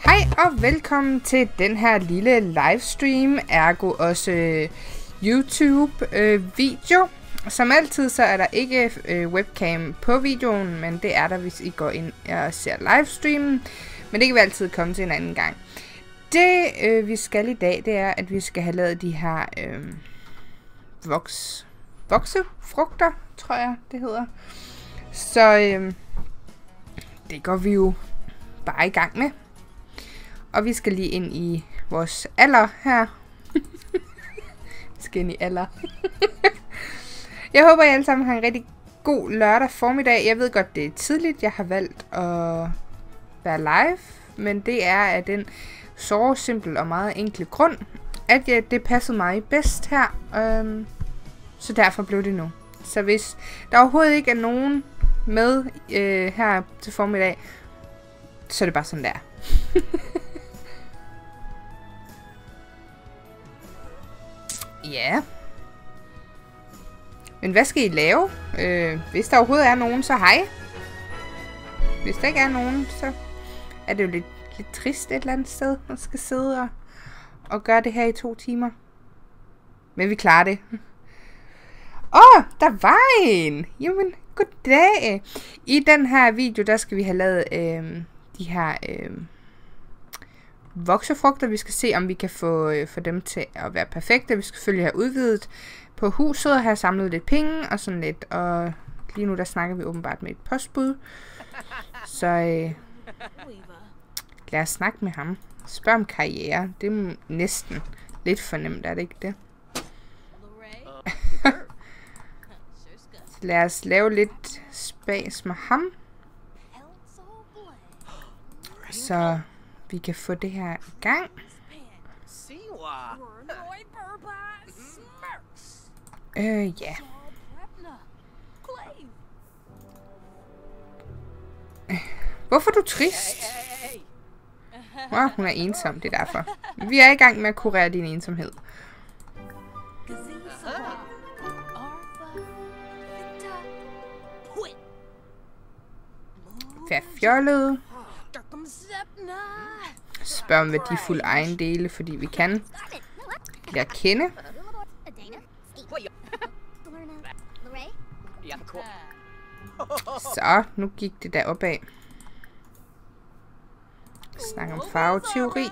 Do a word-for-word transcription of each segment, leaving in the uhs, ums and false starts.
Hej og velkommen til den her lille livestream, ergo også øh, YouTube øh, video. Som altid så er der ikke øh, webcam på videoen, men det er der, hvis I går ind og ser livestreamen. Men det kan vi altid komme til en anden gang. Det øh, vi skal i dag, det er, at vi skal have lavet de her øh, voks, voksefrugter, tror jeg det hedder. Så øh, det går vi jo bare i gang med. Og vi skal lige ind i vores alder her. Vi skal ind i alder. Jeg håber, I alle sammen har en rigtig god lørdag formiddag. Jeg ved godt, det er tidligt. Jeg har valgt at være live. Men det er af den så simpel og meget enkle grund, at jeg, det passede mig bedst her. Øhm, så derfor blev det nu. Så hvis der overhovedet ikke er nogen med øh, her til formiddag, så er det bare sådan der. Ja. Men hvad skal I lave? Øh, hvis der overhovedet er nogen, så hej. Hvis der ikke er nogen, så er det jo lidt, lidt trist et eller andet sted, at skal sidde og, og gøre det her i to timer. Men vi klarer det. Åh, oh, der var en! Jamen, goddag! I den her video, der skal vi have lavet øh, de her øh, voksefrugter. Vi skal se, om vi kan få, øh, få dem til at være perfekte. Vi skal selvfølgelig have udvidet på huset og have samlet lidt penge og sådan lidt. Og lige nu, der snakker vi åbenbart med et postbud. Så øh, lad os snakke med ham. Spørg om karriere. Det er næsten lidt fornemt, er det ikke det? Så lad os lave lidt spas med ham. Så vi kan få det her i gang. Øh, ja. Hvorfor er du trist? Wow, hun er ensom, det er derfor. Vi er i gang med at kurere din ensomhed. Vær fjollet. Spørg om værdifulde ejendele, fordi vi kan. Lad kende. Så, nu gik det der opad. Snak om farveteori.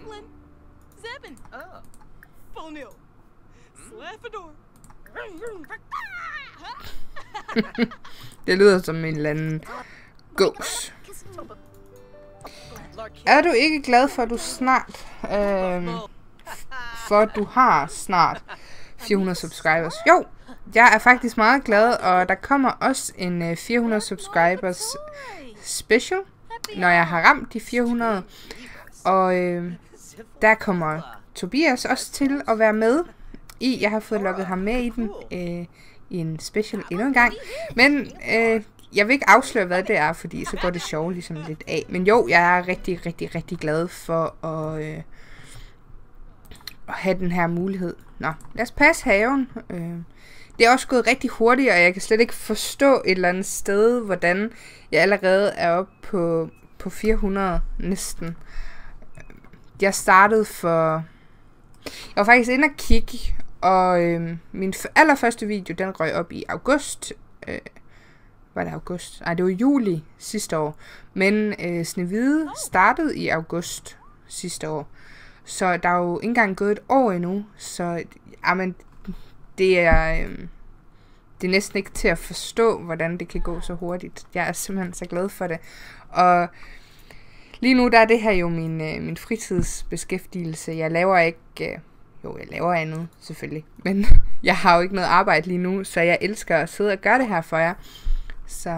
Det lyder som en eller anden gås. Er du ikke glad for, at du snart... Øh, for at du har snart fire hundrede subscribers? Jo, jeg er faktisk meget glad, og der kommer også en øh, fire hundrede subscribers special, når jeg har ramt de fire hundrede. Og øh, der kommer Tobias også til at være med i. Jeg har fået lukket ham med i den øh, i en special endnu en gang. Men øh, jeg vil ikke afsløre, hvad det er, fordi så går det sjovt ligesom lidt af. Men jo, jeg er rigtig, rigtig, rigtig glad for at, øh, at have den her mulighed. Nå, lad os passe haven. Øh, det er også gået rigtig hurtigt, og jeg kan slet ikke forstå et eller andet sted, hvordan jeg allerede er oppe på, på fire hundrede næsten. Jeg startede for... Jeg var faktisk inde og kigge, og øh, min allerførste video, den røg op i august. Øh, var det august? Nej, det var juli sidste år. Men øh, Snehvide startede i august sidste år. Så der er jo ikke engang gået et år endnu. Så jamen, det er, øh, det er næsten ikke til at forstå, hvordan det kan gå så hurtigt. Jeg er simpelthen så glad for det. Og lige nu der er det her jo min, øh, min fritidsbeskæftigelse. Jeg laver ikke... Øh, jo, jeg laver andet selvfølgelig. Men jeg har jo ikke noget arbejde lige nu, så jeg elsker at sidde og gøre det her for jer. Så...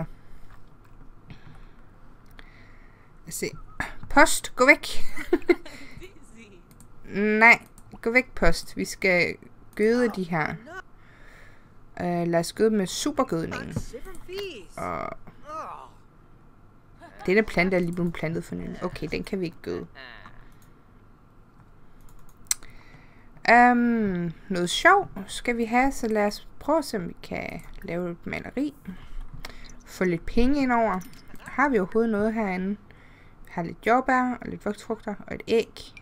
Lad os se. Post, gå væk. Nej, gå væk, post. Vi skal gøde de her. Uh, lad os gøde med supergødningen. Og... Denne plante er lige blevet plantet for nylig. Okay, den kan vi ikke gøde. Um, noget sjov skal vi have, så lad os prøve at se, om vi kan lave et maleri. Få lidt penge ind over. Har vi overhovedet noget herinde? har lidt jordbær og lidt voksfrugter og et æg.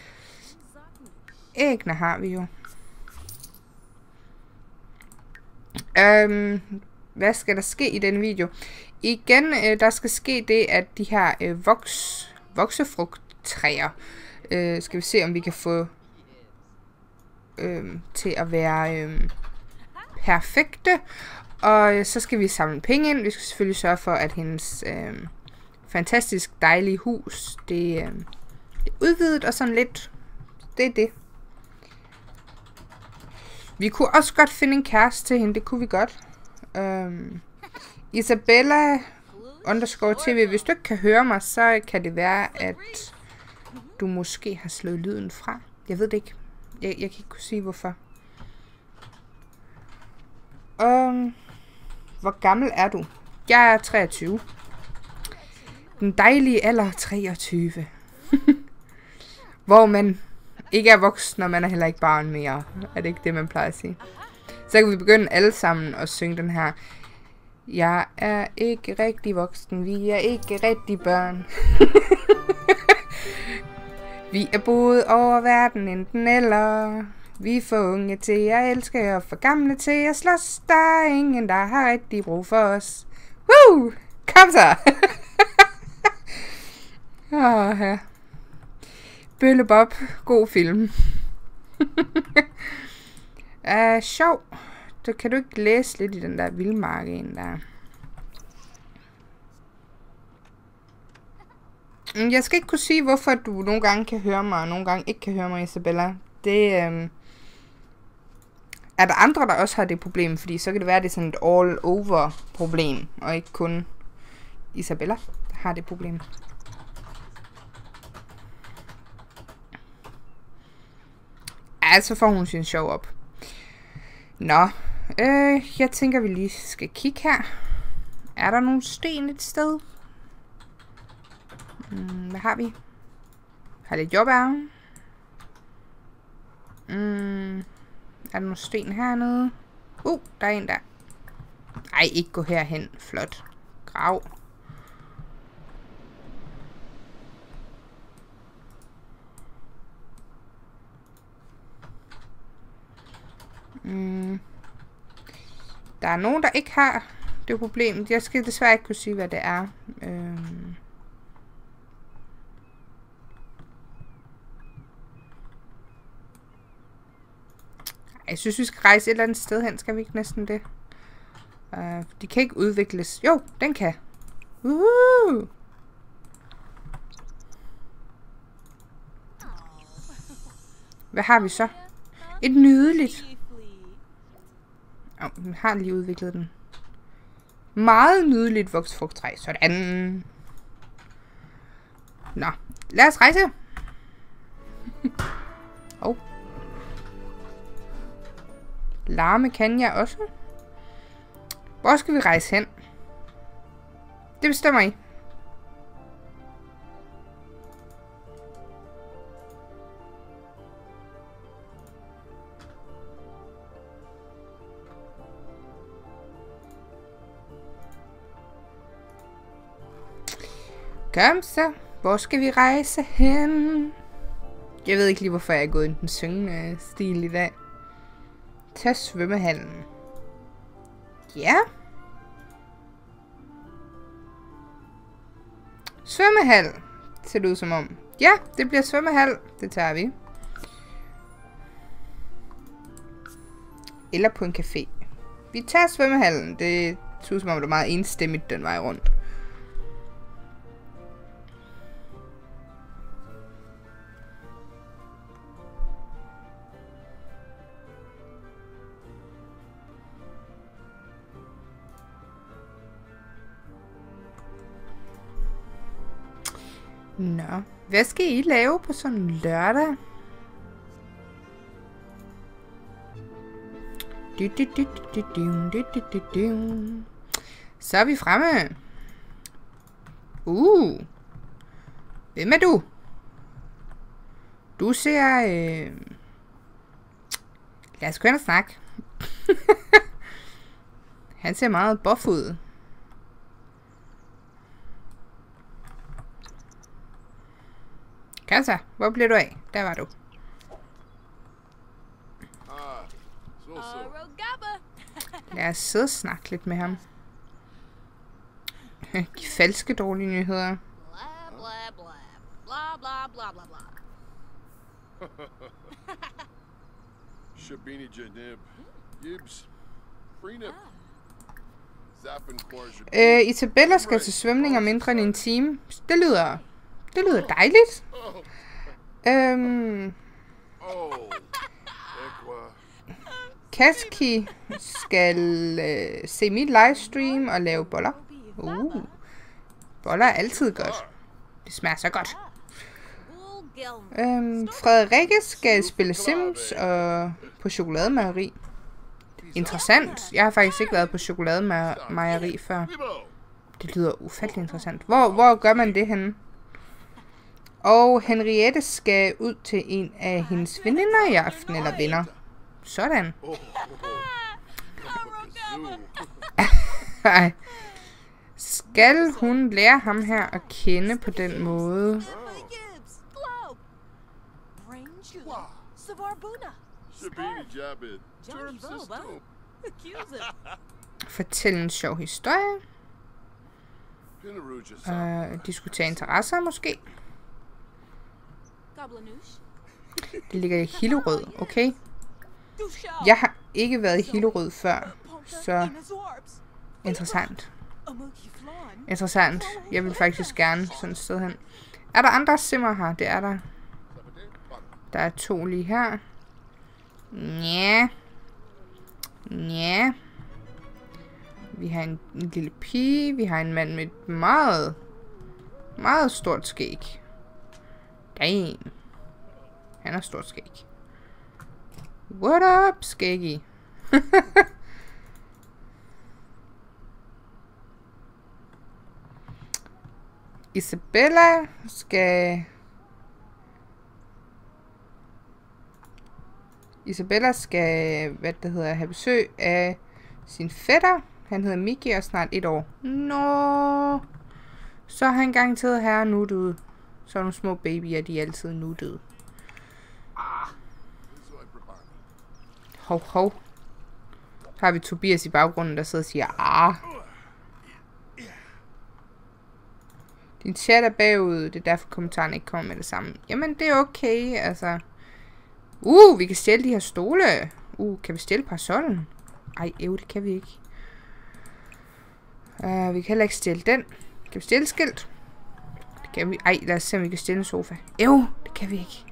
Æggene har vi jo. Øhm, hvad skal der ske i den video? Igen, øh, der skal ske det, at de her øh, voks, voksefrugttræer, øh, skal vi se, om vi kan få øh, til at være øh, perfekte. Og øh, så skal vi samle penge ind. Vi skal selvfølgelig sørge for, at hendes øh, fantastisk dejlige hus, det, øh, det er udvidet og sådan lidt. Det er det. Vi kunne også godt finde en kæreste til hende. Det kunne vi godt. Øhm, Isabella underscore tv. Hvis du ikke kan høre mig, så kan det være, at du måske har slået lyden fra. Jeg ved det ikke. Jeg, jeg kan ikke kunne sige, hvorfor. Um, hvor gammel er du? Jeg er treogtyve. Den dejlige alder treogtyve. Hvor man ikke er voksen, når man er heller ikke barn mere. Er det ikke det, man plejer at sige? Så kan vi begynde alle sammen at synge den her. Jeg er ikke rigtig voksen, vi er ikke rigtig børn. Vi er boet over verden enten eller. Vi er for unge til at elske og for gamle til at slås. Der er ingen, der har rigtig brug for os. Woo! Kom så! Åh, ja. Bølle Bob, god film. uh, sjov. Så kan du ikke læse lidt i den der vildmarke ind der. Jeg skal ikke kunne sige, hvorfor du nogle gange kan høre mig, og nogle gange ikke kan høre mig, Isabella. Det øhm, er der andre, der også har det problem, fordi så kan det være, at det er sådan et all-over problem, og ikke kun Isabella, der har det problem. Ja, så får hun sin show op. Nå, øh, jeg tænker, vi lige skal kigge her. Er der nogle sten et sted? Mm, hvad har vi? Har lidt jordbær. Mm, er der nogle sten hernede? Uh, der er en der. Ej, ikke gå herhen. Flot. Grav. Mm. Der er nogen, der ikke har det problem. Jeg skal desværre ikke kunne sige, hvad det er. Øhm. Jeg synes, vi skal rejse et eller andet sted hen. Skal vi ikke næsten det? Uh, de kan ikke udvikles. Jo, den kan. Uh! Hvad har vi så? Et nydeligt. Oh, vi har lige udviklet den. Meget nydeligt voksfrugttræ. Sådan. Nå, lad os rejse. Oh. Larme kan jeg også. Hvor skal vi rejse hen? Det bestemmer I. Kom så. Hvor skal vi rejse hen? Jeg ved ikke lige, hvorfor jeg er gået i den syngende stil i dag. Tag svømmehallen. Ja. Svømmehal. Ser det ud som om. Ja, det bliver svømmehal. Det tager vi. Eller på en café. Vi tager svømmehallen. Det ser ud som om, det er meget enstemmigt den vej rundt. Nå, hvad skal I lave på sådan en lørdag? Du, du, du, du, du, du, du, du, du. Så er vi fremme. Uh. Hvem er du? Du ser... Øh... Lad os gå hen og snakke. Han ser meget buff ud. Kom så, hvor bliver du af? Der var du. Lad os sidde og snakke lidt med ham. De falske dårlige nyheder. Øh, Isabella skal til svømning om mindre end en time. Det lyder... Det lyder dejligt. Øhm... Kaski skal øh, se mit livestream og lave boller. Uh. Boller er altid godt. Det smager så godt. Øhm, Frederikke skal spille Sims og på chokolademejeri. Interessant. Jeg har faktisk ikke været på chokolademejeri før. Det lyder ufattelig interessant. Hvor, hvor gør man det henne? Og Henriette skal ud til en af hendes veninder i aften, eller venner. Sådan. Skal hun lære ham her at kende på den måde? Fortæl en sjov historie. Uh, diskutere interesser måske. Det ligger i Hillerød, okay? Jeg har ikke været i Hillerød før, så interessant. Interessant. Jeg vil faktisk gerne sådan et sted hen. Er der andre simmer her? Det er der. Der er to lige her. Ja. Ja. Vi har en, en lille pige. Vi har en mand med et meget, meget stort skæg. Damn. Han har stort skæg. What up, skæggy? Isabella skal... Isabella skal, hvad det hedder, have besøg af sin fætter. Han hedder Mickey og snart et år. Nå. Så er han garanteret her nuttet. Så nogle små babyer, de er altid nuttet. Hov, hov. Så har vi Tobias i baggrunden, der sidder og siger, ah. Din chat er bagud, det er derfor kommentaren ikke kommer med det samme. Jamen, det er okay, altså. Uh, vi kan stjæle de her stole. Uh, kan vi stjæle parasollen? Ej, ev, det kan vi ikke. Uh, vi kan heller ikke stjæle den. Kan vi stjæle skilt? Det kan vi. Ej, lad os se, om vi kan stjæle en sofa. Ev, det kan vi ikke.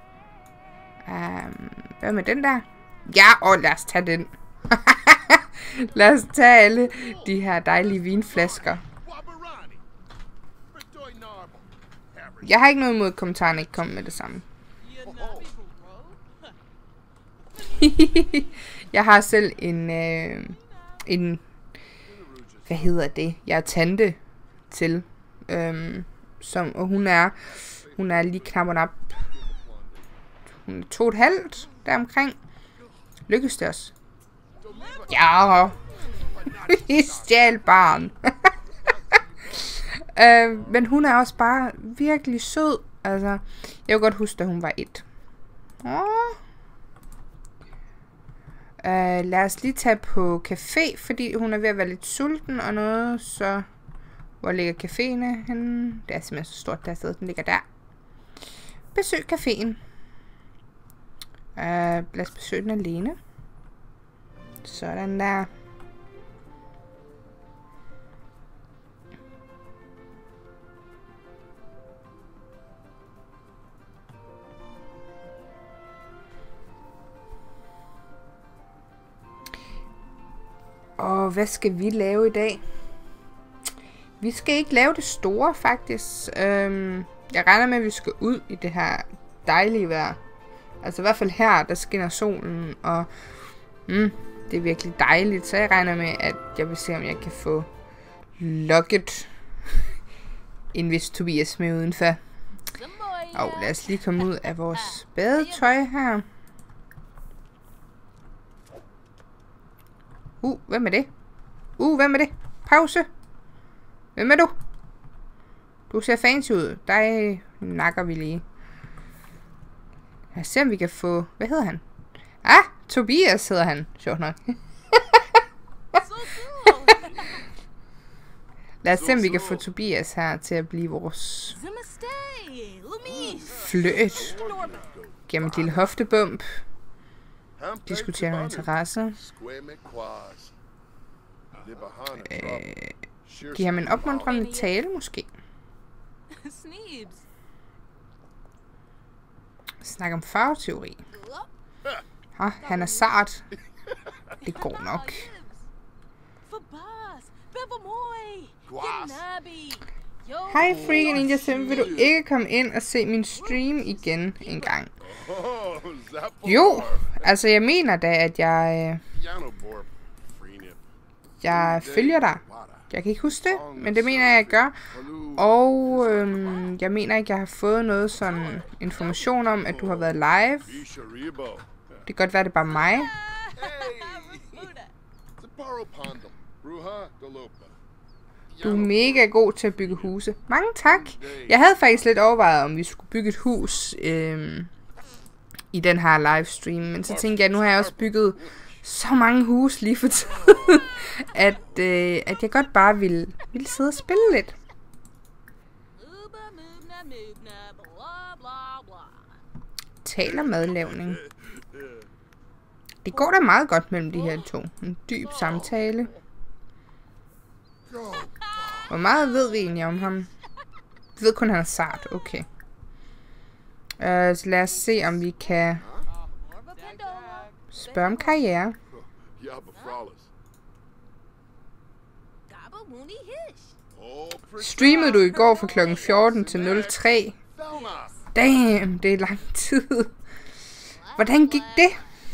Um, hvad med den der? Ja, og lad os tage den. Lad os tage alle de her dejlige vinflasker. Jeg har ikke noget imod, at kommentaren ikke kommer med det samme. Jeg har selv en, øh, en, hvad hedder det? Jeg er tante til, øhm, som, og hun er, hun er lige knap og nap, hun er to og et halvt, deromkring. Lykkes det os? Ja, vi stjal barn. øh, men hun er også bare virkelig sød, altså, jeg vil godt huske, at hun var et. Åh. Uh, lad os lige tage på café, fordi hun er ved at være lidt sulten og noget, så hvor ligger caféen henne? Det er simpelthen så stort, der sted, den ligger der. Besøg caféen. Uh, lad os besøge den alene. Sådan der. Og hvad skal vi lave i dag? Vi skal ikke lave det store, faktisk. Øhm, jeg regner med, at vi skal ud i det her dejlige vejr. Altså i hvert fald her, der skinner solen, og mm, det er virkelig dejligt. Så jeg regner med, at jeg vil se, om jeg kan få lukket en hvis Tobias med udenfor. Og lad os lige komme ud af vores badetøj her. Uh, hvem er det? Uh, hvem er det? Pause. Hvem er du? Du ser fancy ud. Dig nakker vi lige. Lad os se, om vi kan få... Hvad hedder han? Ah, Tobias hedder han. Sjovt nok. Lad os se, om vi kan få Tobias her til at blive vores fløt. Gennem et lille hoftebump. Diskutere nogle interesser. Øh, give ham en opmuntrende tale, måske. Snak om farveteori. Ah, han er sart. Det går nok. Hej Freaking Ninja Sim, vil du ikke komme ind og se min stream igen en gang? Jo, altså jeg mener da, at jeg... Jeg følger dig. Jeg kan ikke huske det, men det mener jeg, jeg gør. Og øhm, jeg mener ikke, jeg har fået noget sådan information om, at du har været live. Det kan godt være, det er bare mig. Du er mega god til at bygge huse. Mange tak. Jeg havde faktisk lidt overvejet, om vi skulle bygge et hus øhm, i den her livestream. Men så tænkte jeg, at nu har jeg også bygget så mange huse lige for tiden, at, øh, at jeg godt bare ville, ville sidde og spille lidt. Taler madlavning. Det går da meget godt mellem de her to. En dyb samtale. Hvor meget ved vi egentlig om ham? Vi ved kun, at han er sart. Okay. Uh, så lad os se, om vi kan spørge om karriere. Streamede du i går fra klokken fjorten til nul tre? Damn, det er lang tid. Hvordan gik det?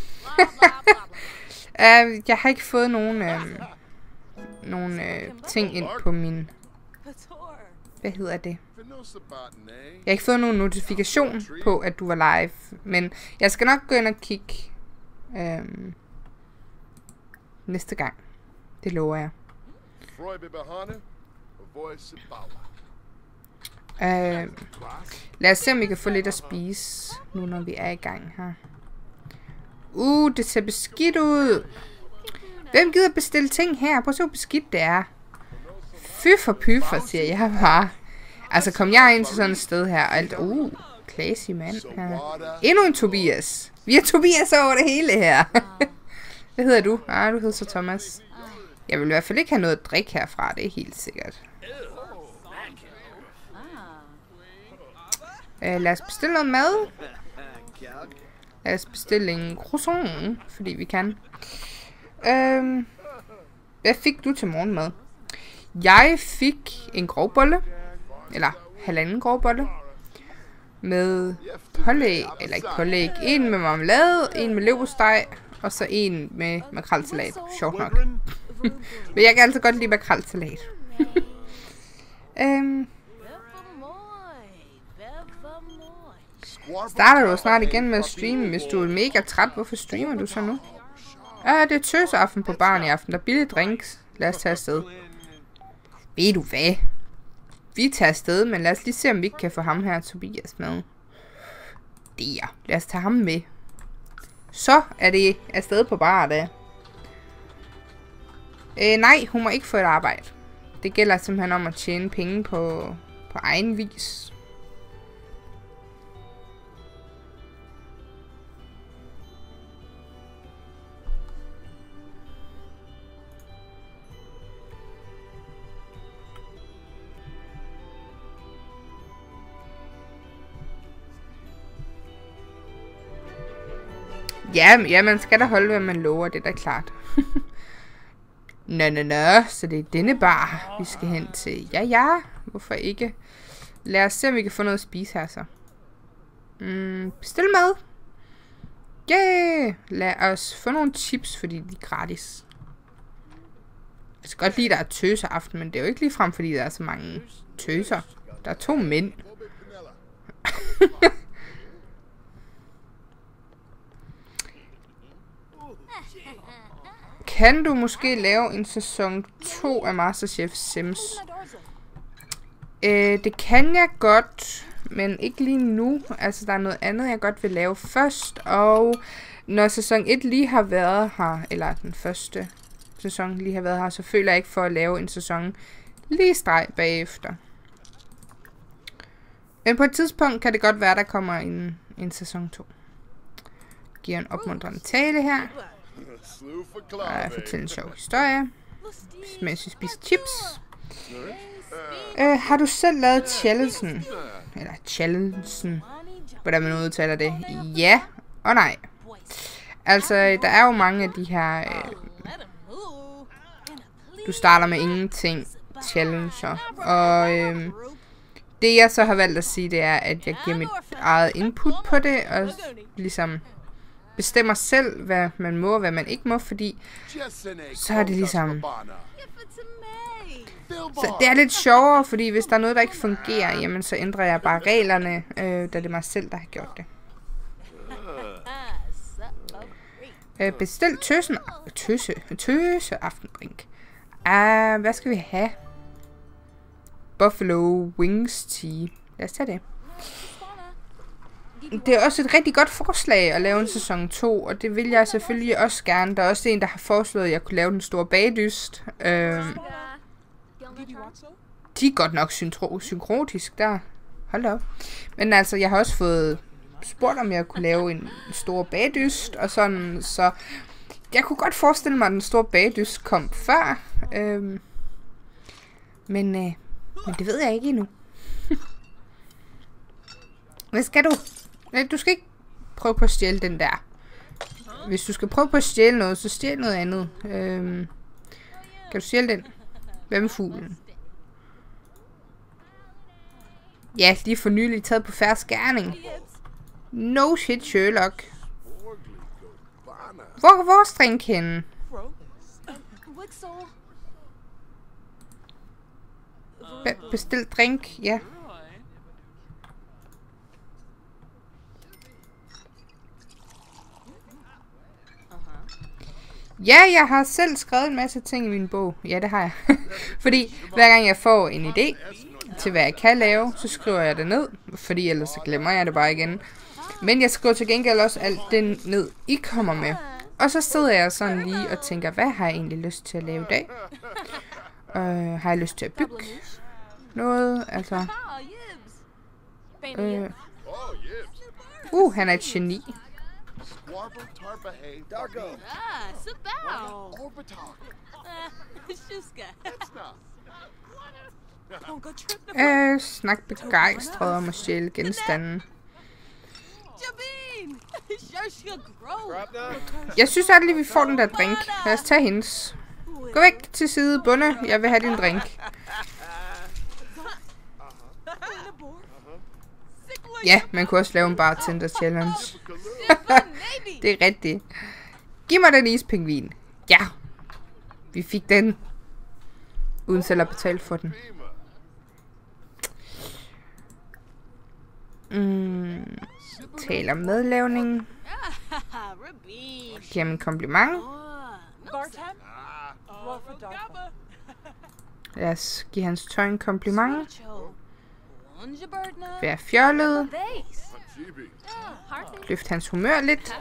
uh, jeg har ikke fået nogen, uh, nogen uh, ting ind på min... Hvad hedder det? Jeg har ikke fået nogen notifikation på, at du var live. Men jeg skal nok gå ind og kigge um, næste gang. Det lover jeg. Uh, lad os se, om vi kan få lidt at spise, nu når vi er i gang her. Uh, det ser beskidt ud. Hvem gider bestille ting her? Prøv at se, hvor beskidt det er. Fy for pyffer, siger jeg bare. Altså, kom jeg ind til sådan et sted her, og alt... Uh, classy mand her. Endnu en Tobias. Vi har Tobias over det hele her. Hvad hedder du? Ah, du hedder så Thomas. Jeg vil i hvert fald ikke have noget at drikke herfra, det er helt sikkert. Uh, lad os bestille noget mad. Lad os bestille en croissant, fordi vi kan. Uh, hvad fik du til morgenmad? Jeg fik en grovbolle. Eller halvanden grovbolle. Med pålæg, eller ikke pålæg. En med marmelade, en med leverpostej, og så en med makrelsalat. Sjovt nok. Men jeg kan altså godt lide makrelsalat. um, Starter du snart igen med at streame, hvis du er mega træt? Hvorfor streamer du så nu? Ah, det er tøseaften på baren i aften. Der er billige drinks. Lad os tage afsted. Ved du hvad? Vi tager afsted, men lad os lige se, om vi ikke kan få ham her, Tobias, med. Der. Lad os tage ham med. Så er det afsted på bar, da. Øh, nej, hun må ikke få et arbejde. Det gælder simpelthen om at tjene penge på, på egen vis. Ja, ja, man skal da holde, hvad man lover, det er da klart. Nå, nå, nå, så det er denne bar, vi skal hen til. Ja, ja, hvorfor ikke? Lad os se, om vi kan få noget at spise her så. Mm, bestil mad. Yeah! Lad os få nogle chips, fordi de er gratis. Jeg skal godt lide, at der er tøseraften, men det er jo ikke ligefrem, fordi der er så mange tøser. Der er to mænd. Kan du måske lave en sæson to af MasterChef Sims? Øh, det kan jeg godt. men ikke lige nu. Altså, der er noget andet, jeg godt vil lave først. Og når sæson et lige har været her, eller den første sæson lige har været her, så føler jeg ikke for at lave en sæson lige streg bagefter. Men på et tidspunkt kan det godt være, der kommer en, en sæson to. Giver en opmuntrende tale her. Og jeg fortæller en sjov historie, mens vi spiser chips. Uh, har du selv lavet challengen? Eller challengen, hvordan man udtaler det? Ja og nej. Altså, der er jo mange af de her... Uh, du starter med ingenting challenger. Og uh, det jeg så har valgt at sige, det er, at jeg giver mit eget input på det. Og ligesom bestemmer selv, hvad man må og hvad man ikke må. Fordi så er det ligesom... Så det er lidt sjovere, fordi hvis der er noget, der ikke fungerer, jamen så ændrer jeg bare reglerne, øh, da det er mig selv, der har gjort det. Øh, bestil tøsen... Tøse... Tøse aftendrink. Uh, hvad skal vi have? Buffalo Wings Tea. Lad os tage det. Det er også et rigtig godt forslag at lave en sæson to, og det vil jeg selvfølgelig også gerne. Der er også en, der har foreslået, at jeg kunne lave den store bagdyst. Øh, De er godt nok synkrotisk der. Hold da op. Men altså, jeg har også fået spurgt, om jeg kunne lave en stor bagdyst, og sådan, så jeg kunne godt forestille mig, at den store bagdyst kom før. Øhm, men, øh, men det ved jeg ikke endnu. Hvad skal du? Du skal ikke prøve på at stjæle den der. Hvis du skal prøve på at stjæle noget, så stjæl noget andet. Øhm, kan du stjæle den? Hvad med fuglen? Ja, lige for nylig taget på fersk gerning. No shit, Sherlock. Hvor er vores drink henne? Be bestil drink, ja. Ja, jeg har selv skrevet en masse ting i min bog. Ja, det har jeg. Fordi hver gang jeg får en idé til, hvad jeg kan lave, så skriver jeg det ned. Fordi ellers så glemmer jeg det bare igen. Men jeg skriver til gengæld også alt det ned, I kommer med. Og så sidder jeg sådan lige og tænker, hvad har jeg egentlig lyst til at lave i dag? Uh, har jeg lyst til at bygge noget? Altså... Uh, uh han er et geni. Øh, snak begejstret om at stjæle genstanden. Jeg synes aldrig, vi får den der drink. Lad os tage hendes. Gå væk til side, bunde. Jeg vil have din drink. Ja, man kunne også lave en bartender challenge. Det er rigtigt. Giv mig den ispingvin. Ja. Vi fik den. Uden selv at betale for den. Mm, taler medlavning. Giver ham en kompliment. Lad os give hans tøj en kompliment. Vær fjollet. Løft hans humør lidt.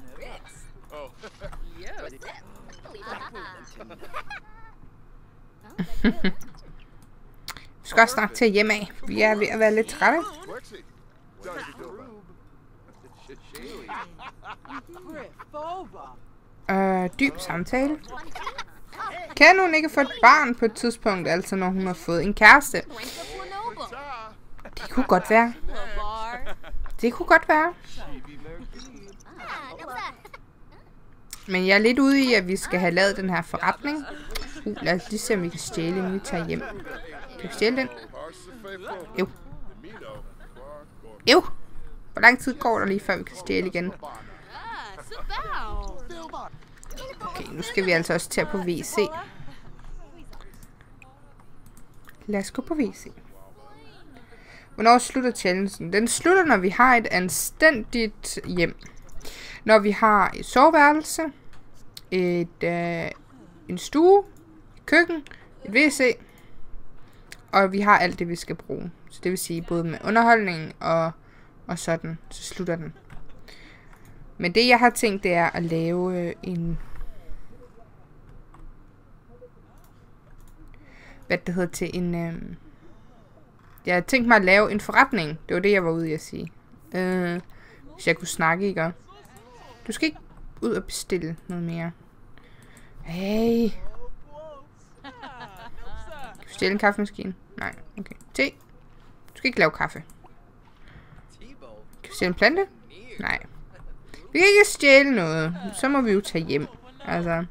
Vi skal også snart til hjem af. Vi er ved at være lidt trætte. Øh, dyb samtale. Kan hun ikke få et barn på et tidspunkt, altså når hun har fået en kæreste? Det kunne godt være. Det kunne godt være. Men jeg er lidt ude i, at vi skal have lavet den her forretning. Uh, lad os lige se, om vi kan stjæle, inden vi tager hjem. Kan vi stjæle den? Jo. Jo. Hvor lang tid går der lige, før vi kan stjæle igen? Okay, nu skal vi altså også til på W C. Lad os gå på W C. Hvornår slutter challengen? Den slutter, når vi har et anstændigt hjem. Når vi har et soveværelse, et, øh, en stue, et køkken, et W C, og vi har alt det, vi skal bruge. Så det vil sige både med underholdning og, og sådan, så slutter den. Men det jeg har tænkt, det er at lave øh, en... Hvad det hedder til en... Øh, jeg har tænkt mig at lave en forretning. Det var det, jeg var ude i at sige. Øh, hvis jeg kunne snakke, ikke? Du skal ikke ud og bestille noget mere. Hey. Kan du stjæle en kaffemaskine? Nej, okay. Te. Du skal ikke lave kaffe. Kan du stjæle en plante? Nej. Vi kan ikke stjæle noget. Så må vi jo tage hjem. Altså.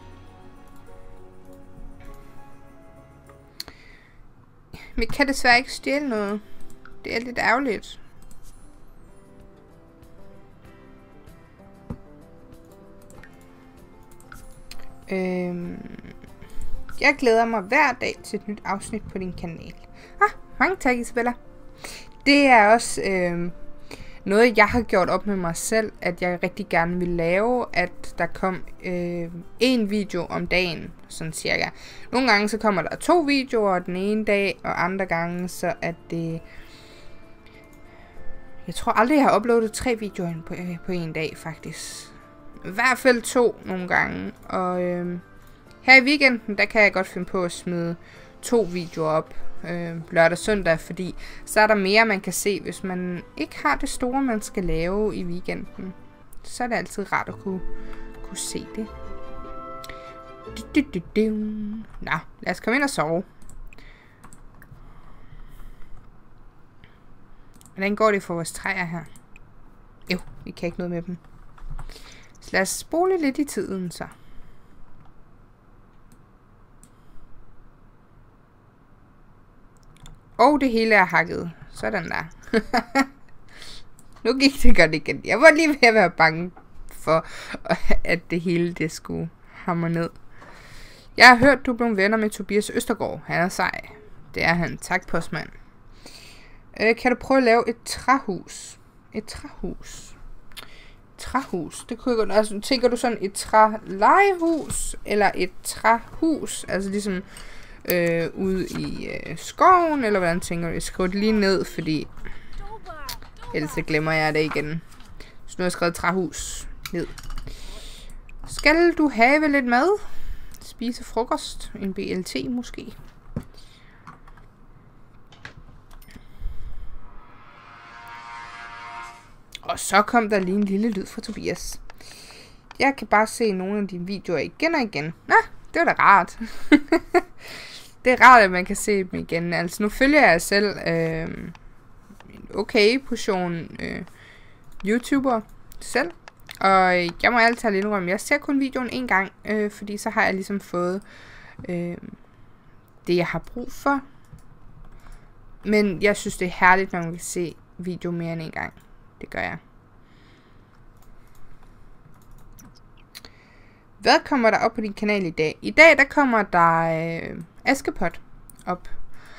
Vi kan desværre ikke stjæle noget. Det er lidt ærgerligt. Øhm, jeg glæder mig hver dag til et nyt afsnit på din kanal. Ah, mange tak, Isabella. Det er også øhm, noget, jeg har gjort op med mig selv, at jeg rigtig gerne vil lave, at der kom øh, en video om dagen, sådan cirka. Nogle gange så kommer der to videoer den ene dag, og andre gange så er det... Jeg tror aldrig, jeg har uploadet tre videoer på, øh, på en dag, faktisk. I hvert fald to nogle gange. Og øh, her i weekenden, der kan jeg godt finde på at smide to videoer op. Øh, lørdag og søndag, fordi så er der mere, man kan se, hvis man ikke har det store, man skal lave i weekenden. Så er det altid rart at kunne, kunne se det. Nå, lad os komme ind og sove. Hvordan går det for vores træer her? Jo, vi kan ikke noget med dem. Så lad os spole lidt i tiden, så. Og det hele er hakket. Sådan der. Nu gik det godt igen. Jeg var lige ved at være bange for, at det hele det skulle hamre ned. Jeg har hørt, du blev venner med Tobias Østergaard. Han er sej. Det er han. Tak, postmand. Øh, kan du prøve at lave et træhus? Et træhus. Træhus. Det kunne jeg godt. Altså, tænker du sådan et trælejehus? Eller et træhus? Altså ligesom... Øh, ude i øh, skoven, eller hvordan tænker du? Jeg skriver det lige ned, fordi ellers så glemmer jeg det igen. Så nu har jeg skrevet træhus ned. Skal du have lidt mad? Spise frokost? En B L T måske? Og så kom der lige en lille lyd fra Tobias. Jeg kan bare se nogle af dine videoer igen og igen. Nå, det var da rart. Det er rart, at man kan se dem igen. Altså, nu følger jeg selv øh, en okay portion øh, YouTuber selv. Og jeg må altid lidt indrømme, jeg ser kun videoen en gang, øh, fordi så har jeg ligesom fået øh, det, jeg har brug for. Men jeg synes, det er herligt, når man kan se video mere end en gang. Det gør jeg. Hvad kommer der op på din kanal i dag? I dag, der kommer der øh, Askepot op.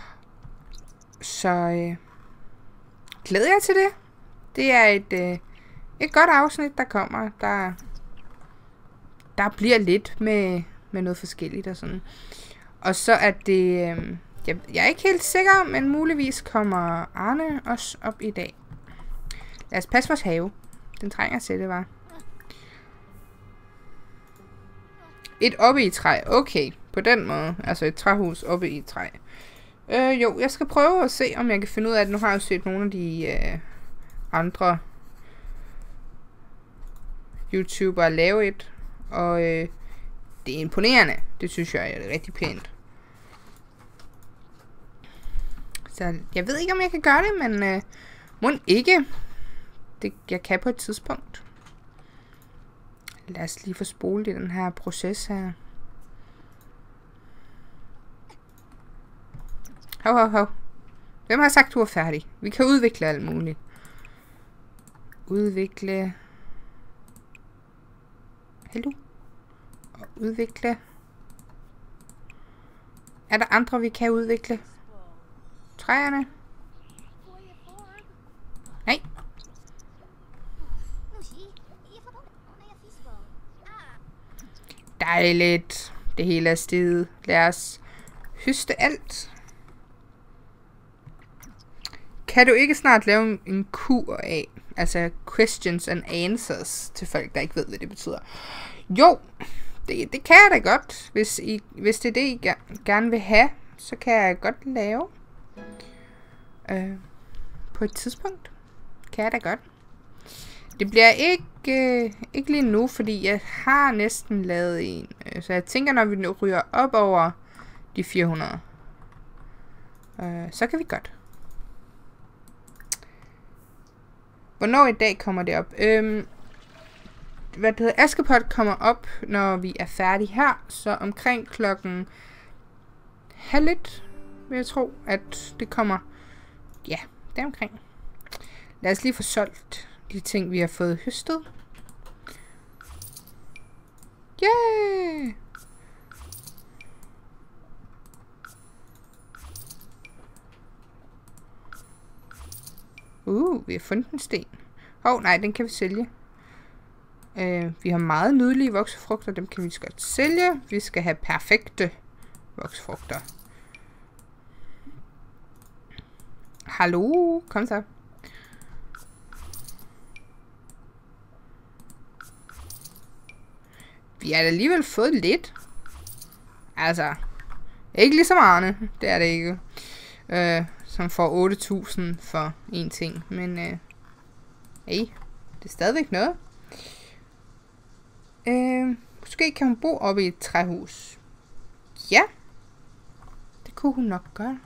Så øh, glæder jeg til det. Det er et, øh, et godt afsnit, der kommer. Der, der bliver lidt med, med noget forskelligt og sådan. Og så er det... Øh, jeg, jeg er ikke helt sikker, men muligvis kommer Arne også op i dag. Lad os passe vores have. Den trænger til det, var. Et oppe i træ. Okay, på den måde. Altså et træhus oppe i træ. Øh, jo, jeg skal prøve at se, om jeg kan finde ud af det. Nu har jeg set nogle af de øh, andre YouTubere lave et. Og øh, det er imponerende. Det synes jeg er rigtig pænt. Så jeg ved ikke, om jeg kan gøre det, men øh, må ikke. Det jeg kan på et tidspunkt. Lad os lige få spolet i den her proces her. Hov, hov, hov. Hvem har sagt, du er færdig? Vi kan udvikle alt muligt. Udvikle. Hallo? Og udvikle. Er der andre, vi kan udvikle? Træerne? Nej. Dejligt. Det hele er steget. Lad os høste alt. kan du ikke snart lave en Q A? Altså questions and answers til folk, der ikke ved, hvad det betyder. Jo, det, det kan jeg da godt. Hvis, I, hvis det er det, I gerne vil have, så kan jeg godt lave. Øh, på et tidspunkt. Kan jeg da godt. Det bliver ikke, øh, ikke lige nu, fordi jeg har næsten lavet en. Øh, så jeg tænker, når vi nu ryger op over de fire hundrede, øh, så kan vi godt. Hvornår i dag kommer det op? Øhm, hvad det hedder, Askepot kommer op, når vi er færdige her. Så omkring klokken halv lidt, vil jeg tro, at det kommer. Ja, det er omkring. Lad os lige få solgt de ting, vi har fået høstet. Yay! Uh, vi har fundet en sten. Åh, oh, nej, den kan vi sælge. Uh, vi har meget nydelige voksefrugter, dem kan vi godt sælge. Vi skal have perfekte voksefrugter. Hallo, kom så. Vi har alligevel fået lidt. Altså, ikke ligesom Arne, det er det ikke. Uh, som får otte tusind for en ting. Men, uh, hey, det er stadigvæk noget. Uh, måske kan hun bo oppe i et træhus. Ja, det kunne hun nok gøre.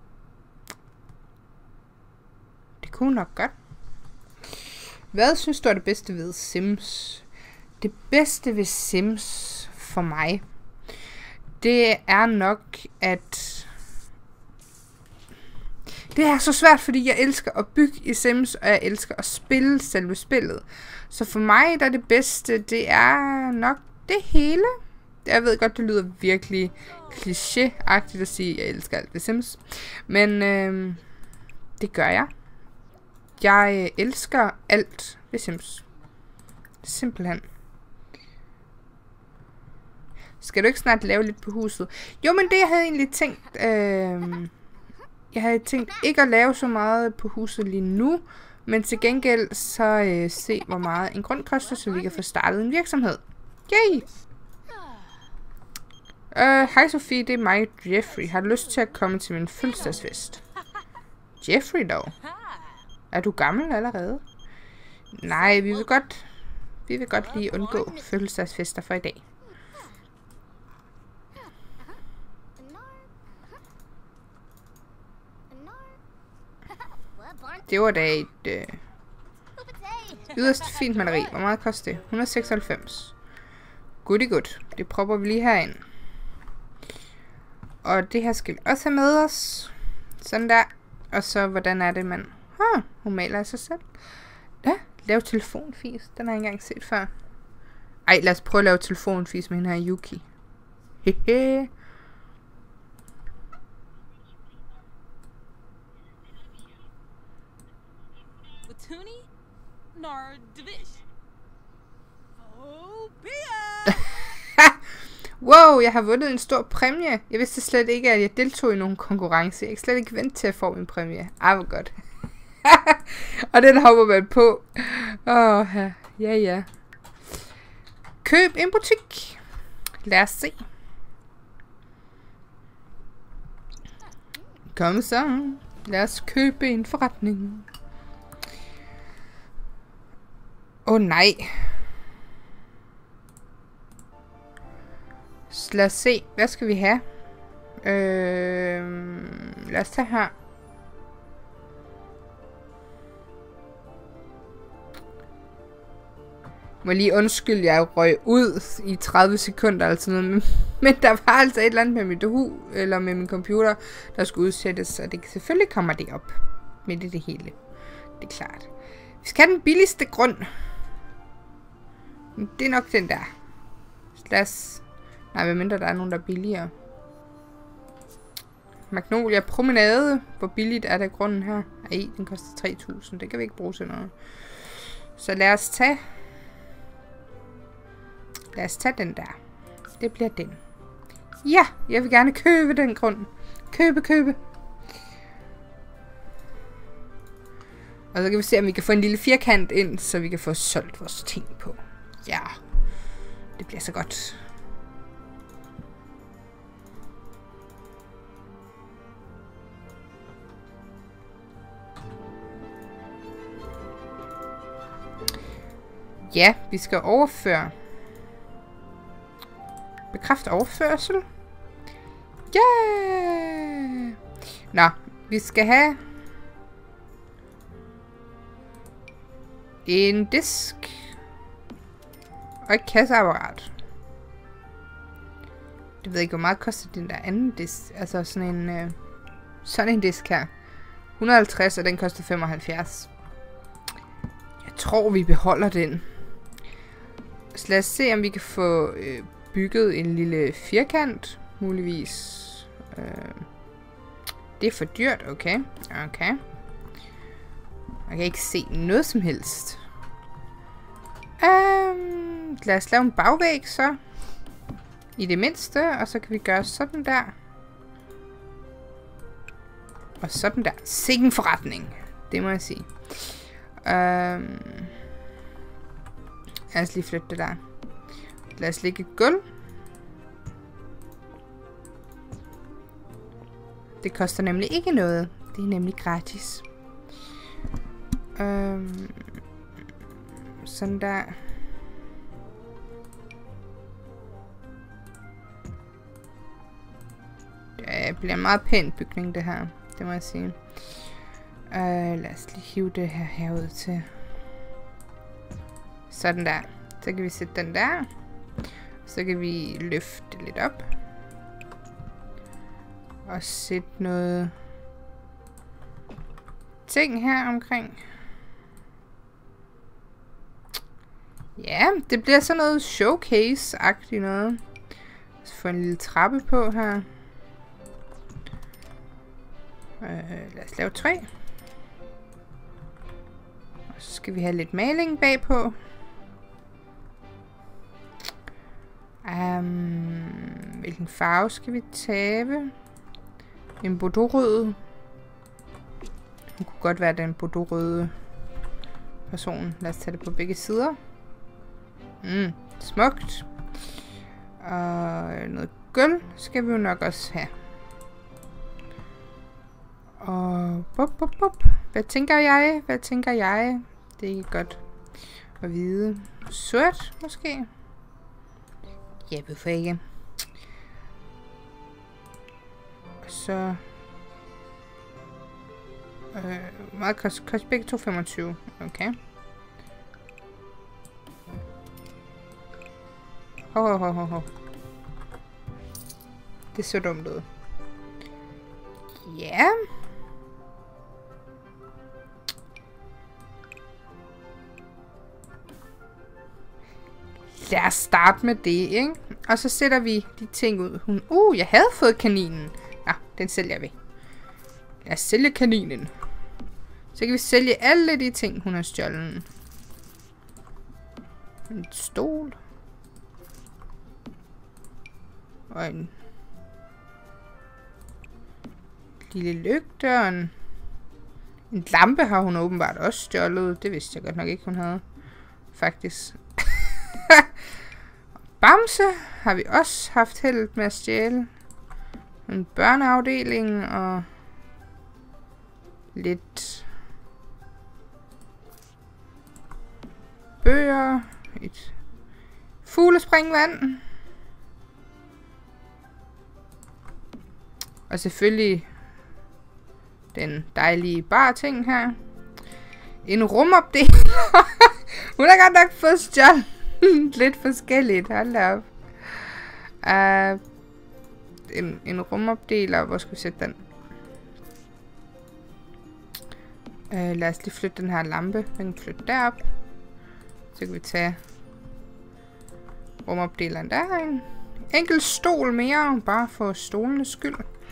Det kunne hun nok godt. Hvad synes du er det bedste ved Sims? Det bedste ved Sims for mig, det er nok, at det er så svært, fordi jeg elsker at bygge i Sims, og jeg elsker at spille selve spillet. Så for mig, der er det bedste, det er nok det hele. Jeg ved godt, det lyder virkelig kliché-agtigt at sige, at jeg elsker alt ved Sims. Men øh, det gør jeg. Jeg elsker alt ved Sims. Simpelthen. Skal du ikke snart lave lidt på huset? Jo, men det jeg havde egentlig tænkt... Øh, jeg havde tænkt ikke at lave så meget på huset lige nu. Men til gengæld så øh, se, hvor meget en grund koster, så vi kan få startet en virksomhed. Yay! Øh, hej Sofie, det er mig, Jeffrey. Har du lyst til at komme til min fødselsdagsfest? Jeffrey dog? Er du gammel allerede? Nej, vi vil godt... Vi vil godt lige undgå fødselsdagsfester for i dag. Det var da et øh, yderst fint maleri. Hvor meget koster det? et hundrede og seksoghalvfems. Goodie good. Det propper vi lige herind. Og det her skal vi også have med os. Sådan der. Og så, hvordan er det, man... Huh, hun maler af sig selv. Ja, lav telefonfis. Den har jeg ikke engang set før. Ej, lad os prøve at lave telefonfis med hende her Yuki. Hehe. Wow, jeg har vundet en stor præmie. Jeg vidste slet ikke, at jeg deltog i nogen konkurrence. Jeg kan slet ikke vente til at få min præmie. Ej, hvor godt. Og den hopper man på. Åh, oh, ja, ja. Køb en butik. Lad os se. Kom så. Lad os købe en forretning. Åh oh, nej. Så lad os se. Hvad skal vi have? Øh, lad os tage her. Må lige undskylde, jeg røg ud i tredive sekunder eller sådan noget. Men der var altså et eller andet med mit hu, eller med min computer, der skulle udsættes. Og det selvfølgelig kommer det op midt i det hele. Det er klart. Vi skal have den billigste grund. Det er nok den der. Lad os... Nej, hvad mindre der er nogen, der er billigere. Magnolia Promenade. Hvor billigt er det grunden her? Ej, den koster tre tusind. Det kan vi ikke bruge til noget. Så lad os tage... Lad os tage den der. Det bliver den. Ja, jeg vil gerne købe den grund. Købe, købe. Og så kan vi se, om vi kan få en lille firkant ind, så vi kan få solgt vores ting på. Ja, det bliver så godt. Ja, vi skal overføre. Bekræft overførsel. Yeah! Nå, vi skal have en disk og et kasseapparat. Det ved ikke, hvor meget koster den der anden disk. Altså sådan en, øh, sådan en disk her. et hundrede og halvtreds, og den koster femoghalvfjerds. Jeg tror, vi beholder den. Så lad os se, om vi kan få øh, bygget en lille firkant. Muligvis. Øh, det er for dyrt, okay. Okay. Jeg kan ikke se noget som helst. Um, lad os lave en bagvæg så. I det mindste. Og så kan vi gøre sådan der. Og sådan der. Sikken forretning. Det må jeg sige. Um, lad os lige flytte det der. Lad os lægge et gulv. Det koster nemlig ikke noget. Det er nemlig gratis. Um, sådan der. Det bliver en meget pæn bygning, det her. Det må jeg sige. Uh, lad os lige hive det her herud til. Sådan der. Så kan vi sætte den der. Så kan vi løfte lidt op. Og sætte noget ting her omkring. Ja, det bliver sådan noget showcase-agtigt noget. Så få en lille trappe på her. Øh, lad os lave tre. Og så skal vi have lidt maling bagpå. Um, hvilken farve skal vi tage? En bordeaux-rød. Hun kunne godt være den bordeaux-røde person. Lad os tage det på begge sider. Mm, smukt. Og noget guld skal vi jo nok også have. Og bup, bup, bup. Hvad tænker jeg? Hvad tænker jeg? Det er ikke godt at vide. Sort måske? Ja, hvorfor ikke? Så øh, meget kost, kost begge to femogtyve. Okay. Hov, hov, hov, hov, hov. Det så dumt ud. Ja. Yeah. Lad os starte med det, ikke? Og så sætter vi de ting ud. Hun, uh, jeg havde fået kaninen. Ja, den sælger vi. Lad os sælge kaninen. Så kan vi sælge alle de ting, hun har stjålet. En stol. Og en lille lygte og en, en lampe har hun åbenbart også stjålet. Det vidste jeg godt nok ikke, hun havde. Faktisk. Bamse har vi også haft held med at stjæle. En børneafdeling og lidt bøger. Et fuglespringvand. Og selvfølgelig den dejlige bar ting her. En rumopdeler. Hun har godt nok fået stjålet lidt forskelligt. Hold da op. Uh, en, en rumopdeler. Hvor skal vi sætte den? Uh, lad os lige flytte den her lampe. Den kan flytte derop. Så kan vi tage rumopdeleren der. En enkelt stol mere. Bare for stolenes skyld.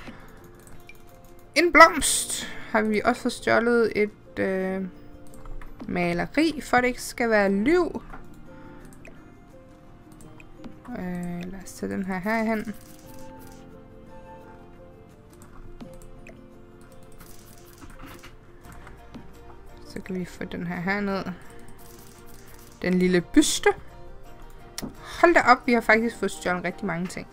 En blomst har vi også fået stjålet et øh, maleri, for det ikke skal være liv. Øh, lad os tage den her herhen. Så kan vi få den her herned. Den lille byste. Hold da op, vi har faktisk fået stjålet rigtig mange ting.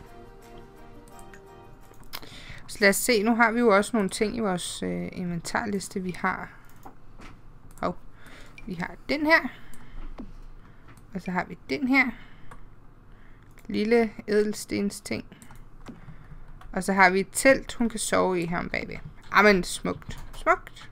Så lad os se, nu har vi jo også nogle ting i vores øh, inventarliste, vi har. Hov. Vi har den her. Og så har vi den her. Lille ædelstens ting. Og så har vi et telt, hun kan sove i her om bagved. Amen, smukt. Smukt.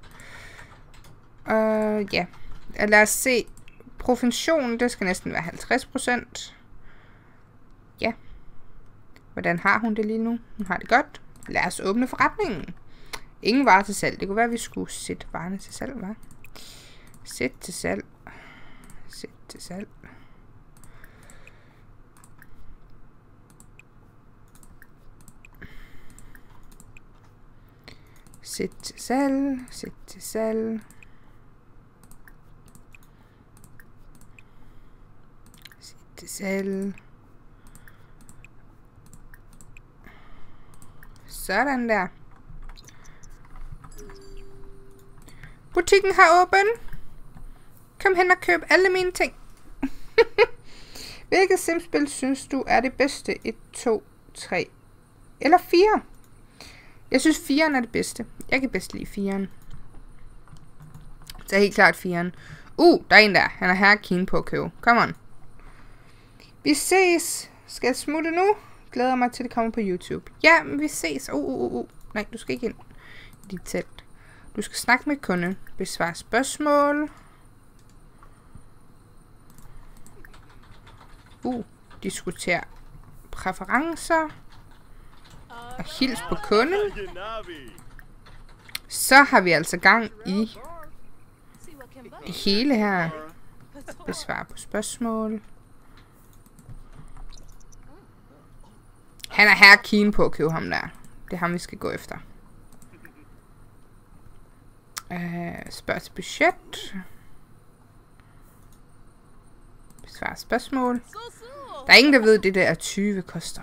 Uh, ja. Lad os se. Profession, det skal næsten være halvtreds procent. Ja. Hvordan har hun det lige nu? Hun har det godt. Lad os åbne forretningen. Ingen varer til salg. Det kunne være, at vi skulle sætte varerne til salg, hva'? Sæt til salg. Sæt til salg. Sæt til salg. Sæt til salg. Sæt til salg. Sådan der. Butikken har åben. Kom hen og køb alle mine ting. Hvilket simspil synes du er det bedste? et, to, tre eller fire? Jeg synes firen er det bedste. Jeg kan bedst lide firen. Så er helt klart firen. Uh, der er en der. Han er her keen på at købe. Kom on. Vi ses. Skal jeg smutte nu? Glæder mig til det kommer på YouTube. Ja, men vi ses. Uh, uh, uh, uh. Nej, du skal ikke ind i dit telt. Du skal snakke med kunden. Besvare spørgsmål. Uh, diskutere præferencer. Og hils på kunden. Så har vi altså gang i det hele her. Besvare på spørgsmål. Han er her keen på at købe ham der. Det er ham, vi skal gå efter. Uh, spørg til budget. Besvare spørgsmål. Der er ingen, der ved, det der tyve koster.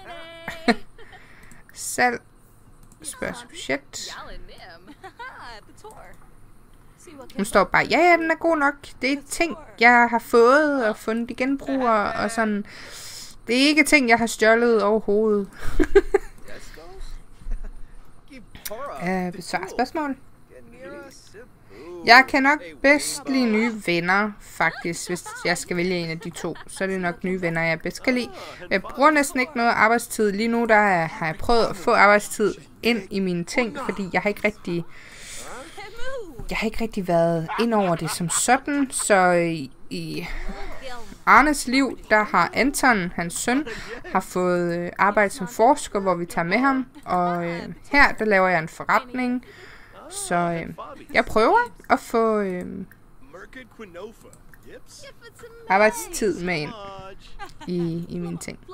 Salg. Spørg til budget. Hun står bare, ja, ja, den er god nok. Det er ting, jeg har fået og fundet i genbrug og sådan. Det er ikke ting, jeg har stjålet overhovedet. uh, besvar spørgsmål. Jeg kan nok bedst lide nye venner, faktisk, hvis jeg skal vælge en af de to. Så er det nok nye venner, jeg bedst kan lide. Jeg bruger næsten ikke noget arbejdstid. Lige nu der er, har jeg prøvet at få arbejdstid ind i mine ting, fordi jeg har ikke rigtig... Jeg har ikke rigtig været ind over det som sådan, så i, i Arnes liv, der har Anton, hans søn, har fået øh, arbejde som forsker, hvor vi tager med ham. Og øh, her, der laver jeg en forretning. Så øh, jeg prøver at få øh, arbejdstid med ind i, i mine ting.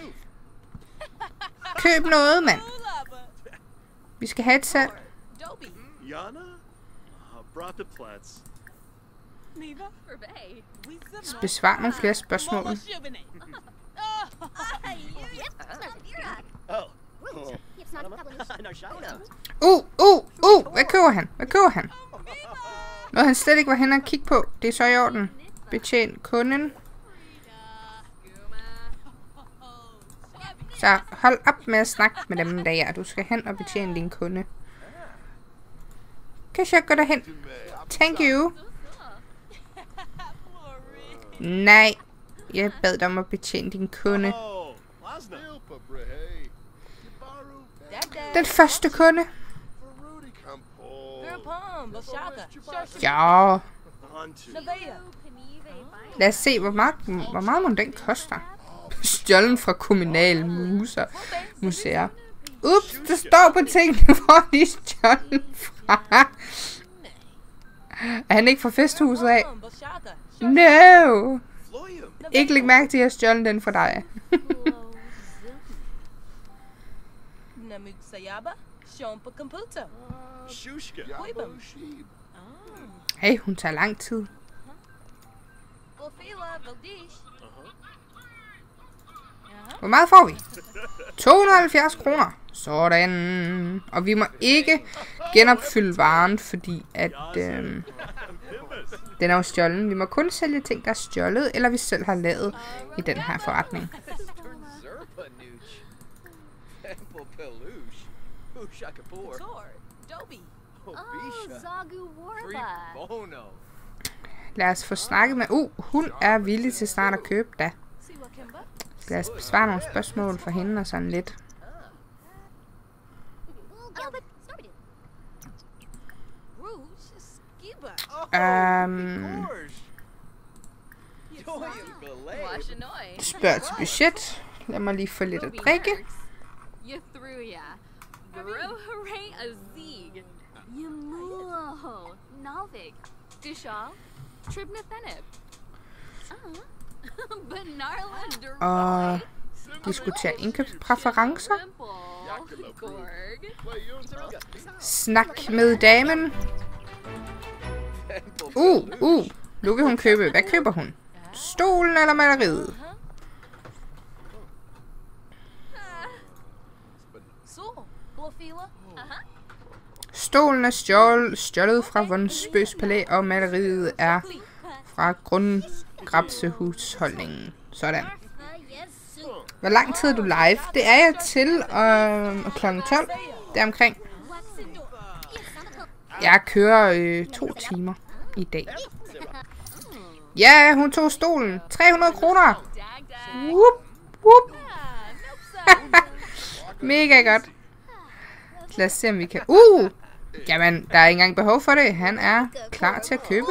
Køb noget, mand. Vi skal have et salg. Besvar nogle flere spørgsmål. Uh, uh, uh, hvad køber han? Hvad køber han? Noget han slet ikke var hen og kigge på. Det er så i orden. Betjen kunden. Så hold op med at snakke med dem der. Du skal hen og betjene din kunde. Kan jeg gå derhen? Thank you. Nej. Jeg bad dig om at betjene din kunde. Den første kunde. Ja. Lad os se, hvor meget, hvor meget må den koster. Stjålen fra kommunale muser, museer. Ups, der står på tingene, hvor de er stjålen fra. Er han ikke fra festhuset af? No. Ikke læg mærke til, at jeg har stjålet den fra dig. Hey, hun tager lang tid. Hvor meget får vi? to hundrede og halvfjerds kroner. Sådan. Og vi må ikke genopfylde varen, fordi at... Øh, Den er jo stjålen. Vi må kun sælge ting, der er stjålet, eller vi selv har lavet i den her forretning. Lad os få snakket med... Uh, hun er villig til snart at købe da. Lad os besvare nogle spørgsmål for hende og sådan lidt. Um, spørg til budget. Lad mig lige få lidt at drikke. Og diskutere indkøbspræferencer. Snak med damen. Uh, uh. Nu vil hun købe. Hvad køber hun? Stolen eller maleriet? Stolen er stjålet, stjålet fra Vonsbøs Palæ, og maleriet er fra grundgrabsehusholdningen. Sådan. Hvor lang tid er du live? Det er jeg til øh, klokken tolv. Deromkring. Jeg kører øh, to timer i dag. Ja, hun tog stolen. tre hundrede kroner. Whoop, whoop. Mega godt. Lad os se, om vi kan... Uh! Jamen, der er ikke engang behov for det. Han er klar til at købe.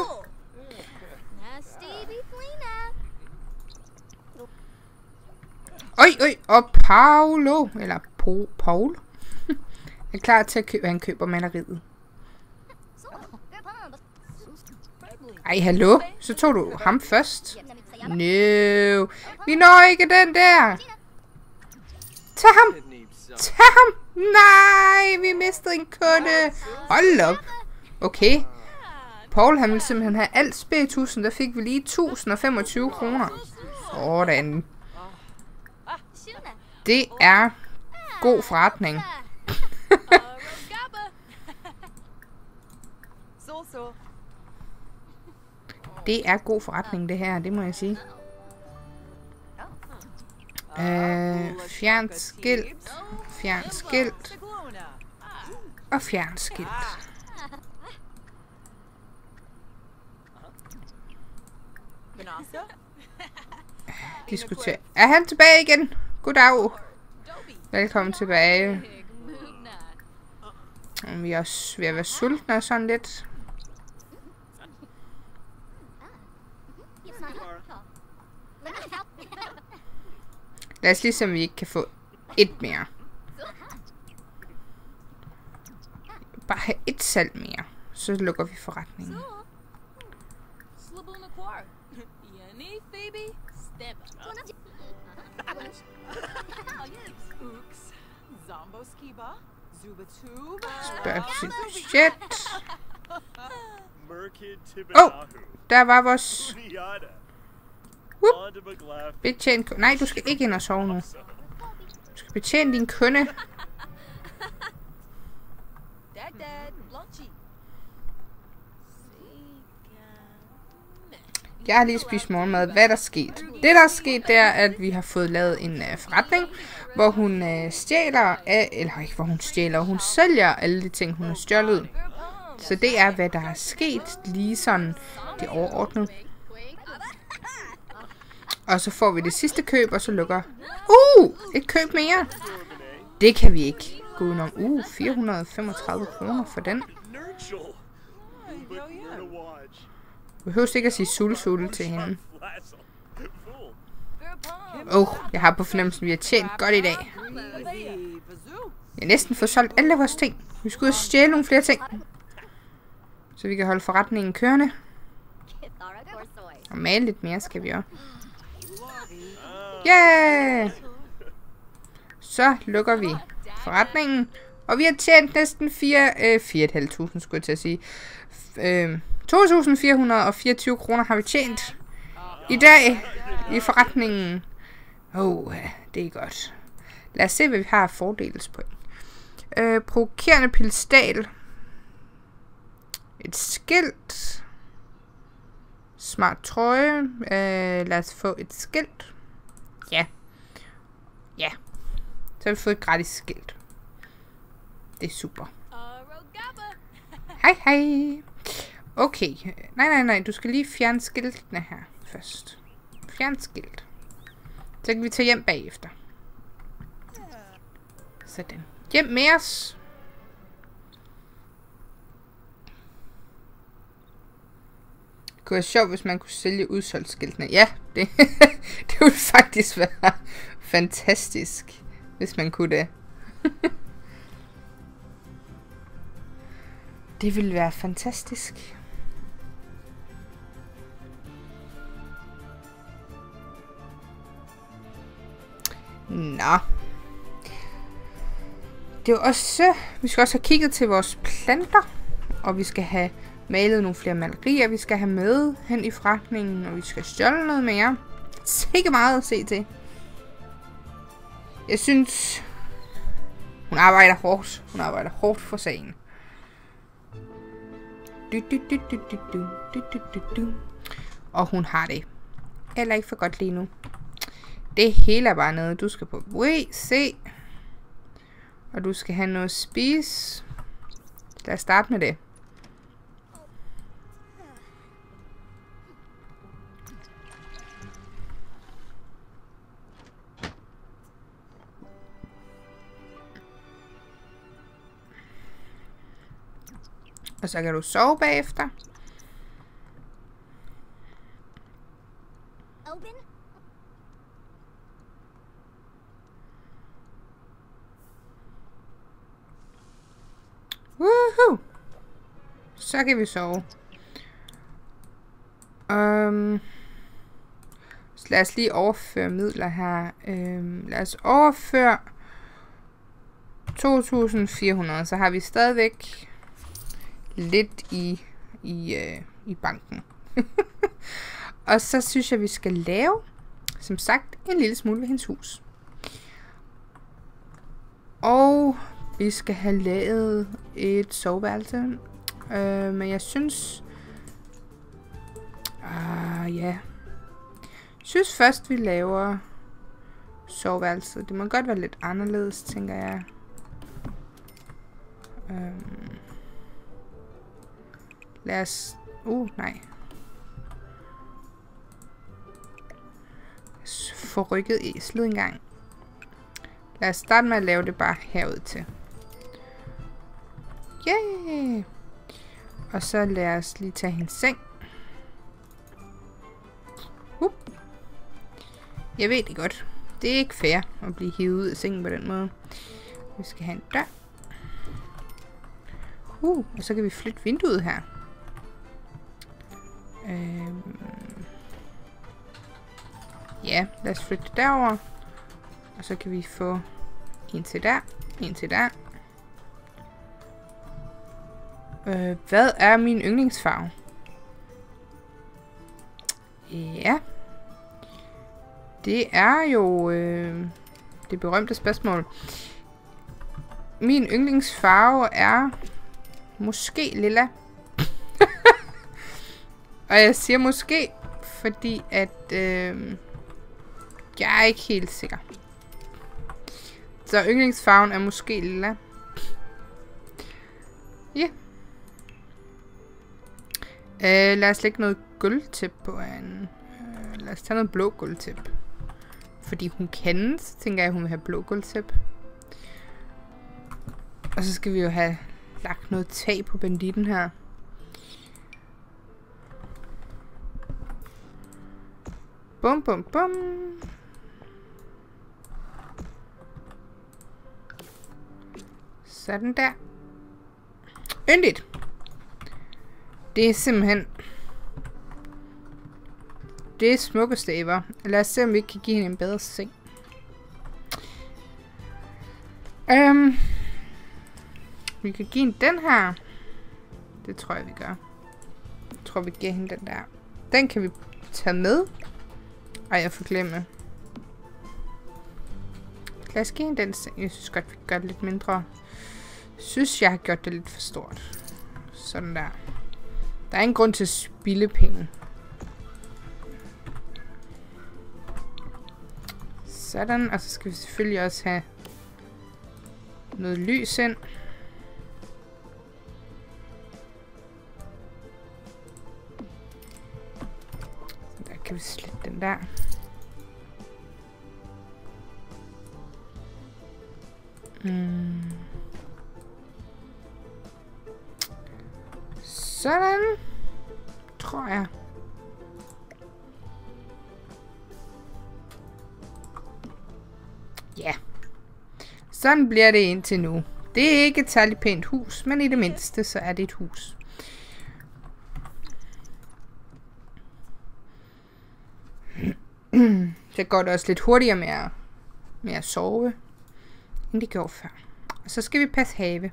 Oj, oj, og Paolo, eller po, Paul, er klar til at købe. Han køber maleriet. Ej, hallo? Så tog du ham først. No. Vi når ikke den der. Tag ham. Tag ham. Nej, vi mistede en kunde. Hold op. Okay. Paul, han ville simpelthen have alt spiritusen. Der fik vi lige tusind og femogtyve kroner. Sådan. Det er god forretning. Det er god forretning, det her. Det må jeg sige. Øh, fjern skilt. Fjern skilt. Og fjern skilt. Diskuter. Er han tilbage igen? Goddag. Velkommen tilbage. Vi er også ved at være sultne og sådan lidt. Lad os lige se, om vi ikke kan få et mere. Bare have et salg mere. Så lukker vi forretningen. Spørg til budget. Åh, oh, der var vores... Whoop. Betjent... Nej, du skal ikke ind og sove nu. Du skal betjene din kunde. Jeg har lige spist morgenmad. Hvad er der sket? Det, der er sket, det er, at vi har fået lavet en uh, forretning, hvor hun uh, stjæler... Af, eller ikke, hvor hun stjæler. Hun sælger alle de ting, hun har stjålet. Så det er, hvad der er sket. Lige sådan det overordnede. Og så får vi det sidste køb, og så lukker... Uh! Et køb mere! Det kan vi ikke gå udenom. Uh, fire hundrede og femogtredive kroner for den. Vi behøver ikke at sige sul-sul til hende. Åh, oh, jeg har på fornemmelsen, at vi har tjent godt i dag. Jeg har næsten fået solgt alle vores ting. Vi skal ud og stjæle nogle flere ting. Så vi kan holde forretningen kørende. Og male lidt mere skal vi også. Yeah! Så lukker vi forretningen. Og vi har tjent næsten fire tusind fem hundrede skulle jeg til at sige. Øh, to tusind fire hundrede og fireogtyve kroner har vi tjent i dag i forretningen. Åh, oh, det er godt. Lad os se, hvad vi har af fordelspoint. Øh, provokerende pilstal. Et skilt. Smart trøje. Øh, lad os få et skilt. Ja. Ja. Så har vi fået et gratis skilt. Det er super. Hej, hej. Okay. Nej, nej, nej. Du skal lige fjerne skiltene her først. Fjern skilt. Så kan vi tage hjem bagefter. Sådan. Hjem med os. Det kunne være sjovt, hvis man kunne sælge udsolgt skiltene. Ja, det, det ville faktisk være fantastisk, hvis man kunne det. Det ville være fantastisk. Nå. Det er også... Vi skal også have kigget til vores planter. Og vi skal have malet nogle flere malerier. Vi skal have med hen i forretningen. Og vi skal stjåle noget mere. Sikke meget at se til. Jeg synes... Hun arbejder hårdt. Hun arbejder hårdt for sagen. Du, du, du, du, du, du, du, du, du. Og hun har det. Eller ikke for godt lige nu. Det hele er bare noget. Du skal på W C. Og du skal have noget at spise. Lad os starte med det. Og så kan du sove bagefter. Open. Woohoo! Så kan vi sove. Um, så lad os lige overføre midler her. Um, lad os overføre to tusind fire hundrede. Så har vi stadigvæk lidt i, i, øh, i banken. Og så synes jeg, vi skal lave, som sagt, en lille smule ved hendes hus. Og vi skal have lavet et soveværelse. Øh, men jeg synes... Ah, ja. Jeg synes først, vi laver soveværelset. Det må godt være lidt anderledes, tænker jeg. Øh, Lad os... Uh, nej. Få rykket æslet en gang. Lad os starte med at lave det bare herud til. Yay! Og så lad os lige tage hendes seng. Uh. Jeg ved det godt. Det er ikke fair at blive hivet ud af sengen på den måde. Vi skal have en dør. Uh, og så kan vi flytte vinduet her. Øhm. Ja, lad os flytte derover. Og så kan vi få en til der, en til der. Øh, hvad er min yndlingsfarve? Ja. Det er jo øh, det berømte spørgsmål. Min yndlingsfarve er måske lilla. Og jeg siger måske, fordi at øh, jeg er ikke helt sikker. Så yndlingsfarven er måske lilla. Ja. Yeah. Øh, lad os lægge noget gulvtæp på en. Øh, lad os tage noget blå gulvtæp. Fordi hun kan, så tænker jeg, at hun vil have blå gulvtæp. Og så skal vi jo have lagt noget tag på banditten her. Bum, bum, bum. Sådan der. Yndigt. Det er simpelthen det er smukkeste ever. Lad os se, om vi ikke kan give hende en bedre seng. Um, vi kan give hende den her. Det tror jeg, vi gør. Jeg tror, vi giver hende den der. Den kan vi tage med. Ej, jeg får glemme. Lad os give hende den seng. Jeg synes godt, vi kan gøre det lidt mindre. Jeg synes, jeg har gjort det lidt for stort. Sådan der. Der er ingen grund til at spilde penge. Sådan, og så skal vi selvfølgelig også have noget lys ind. Så der kan vi slette den der. Mm. Sådan, tror jeg. Ja. Sådan bliver det indtil nu. Det er ikke et særligt pænt hus, men i det mindste så er det et hus. Det går da også lidt hurtigere med at, med at sove, end det gjorde før. Og så skal vi passe have.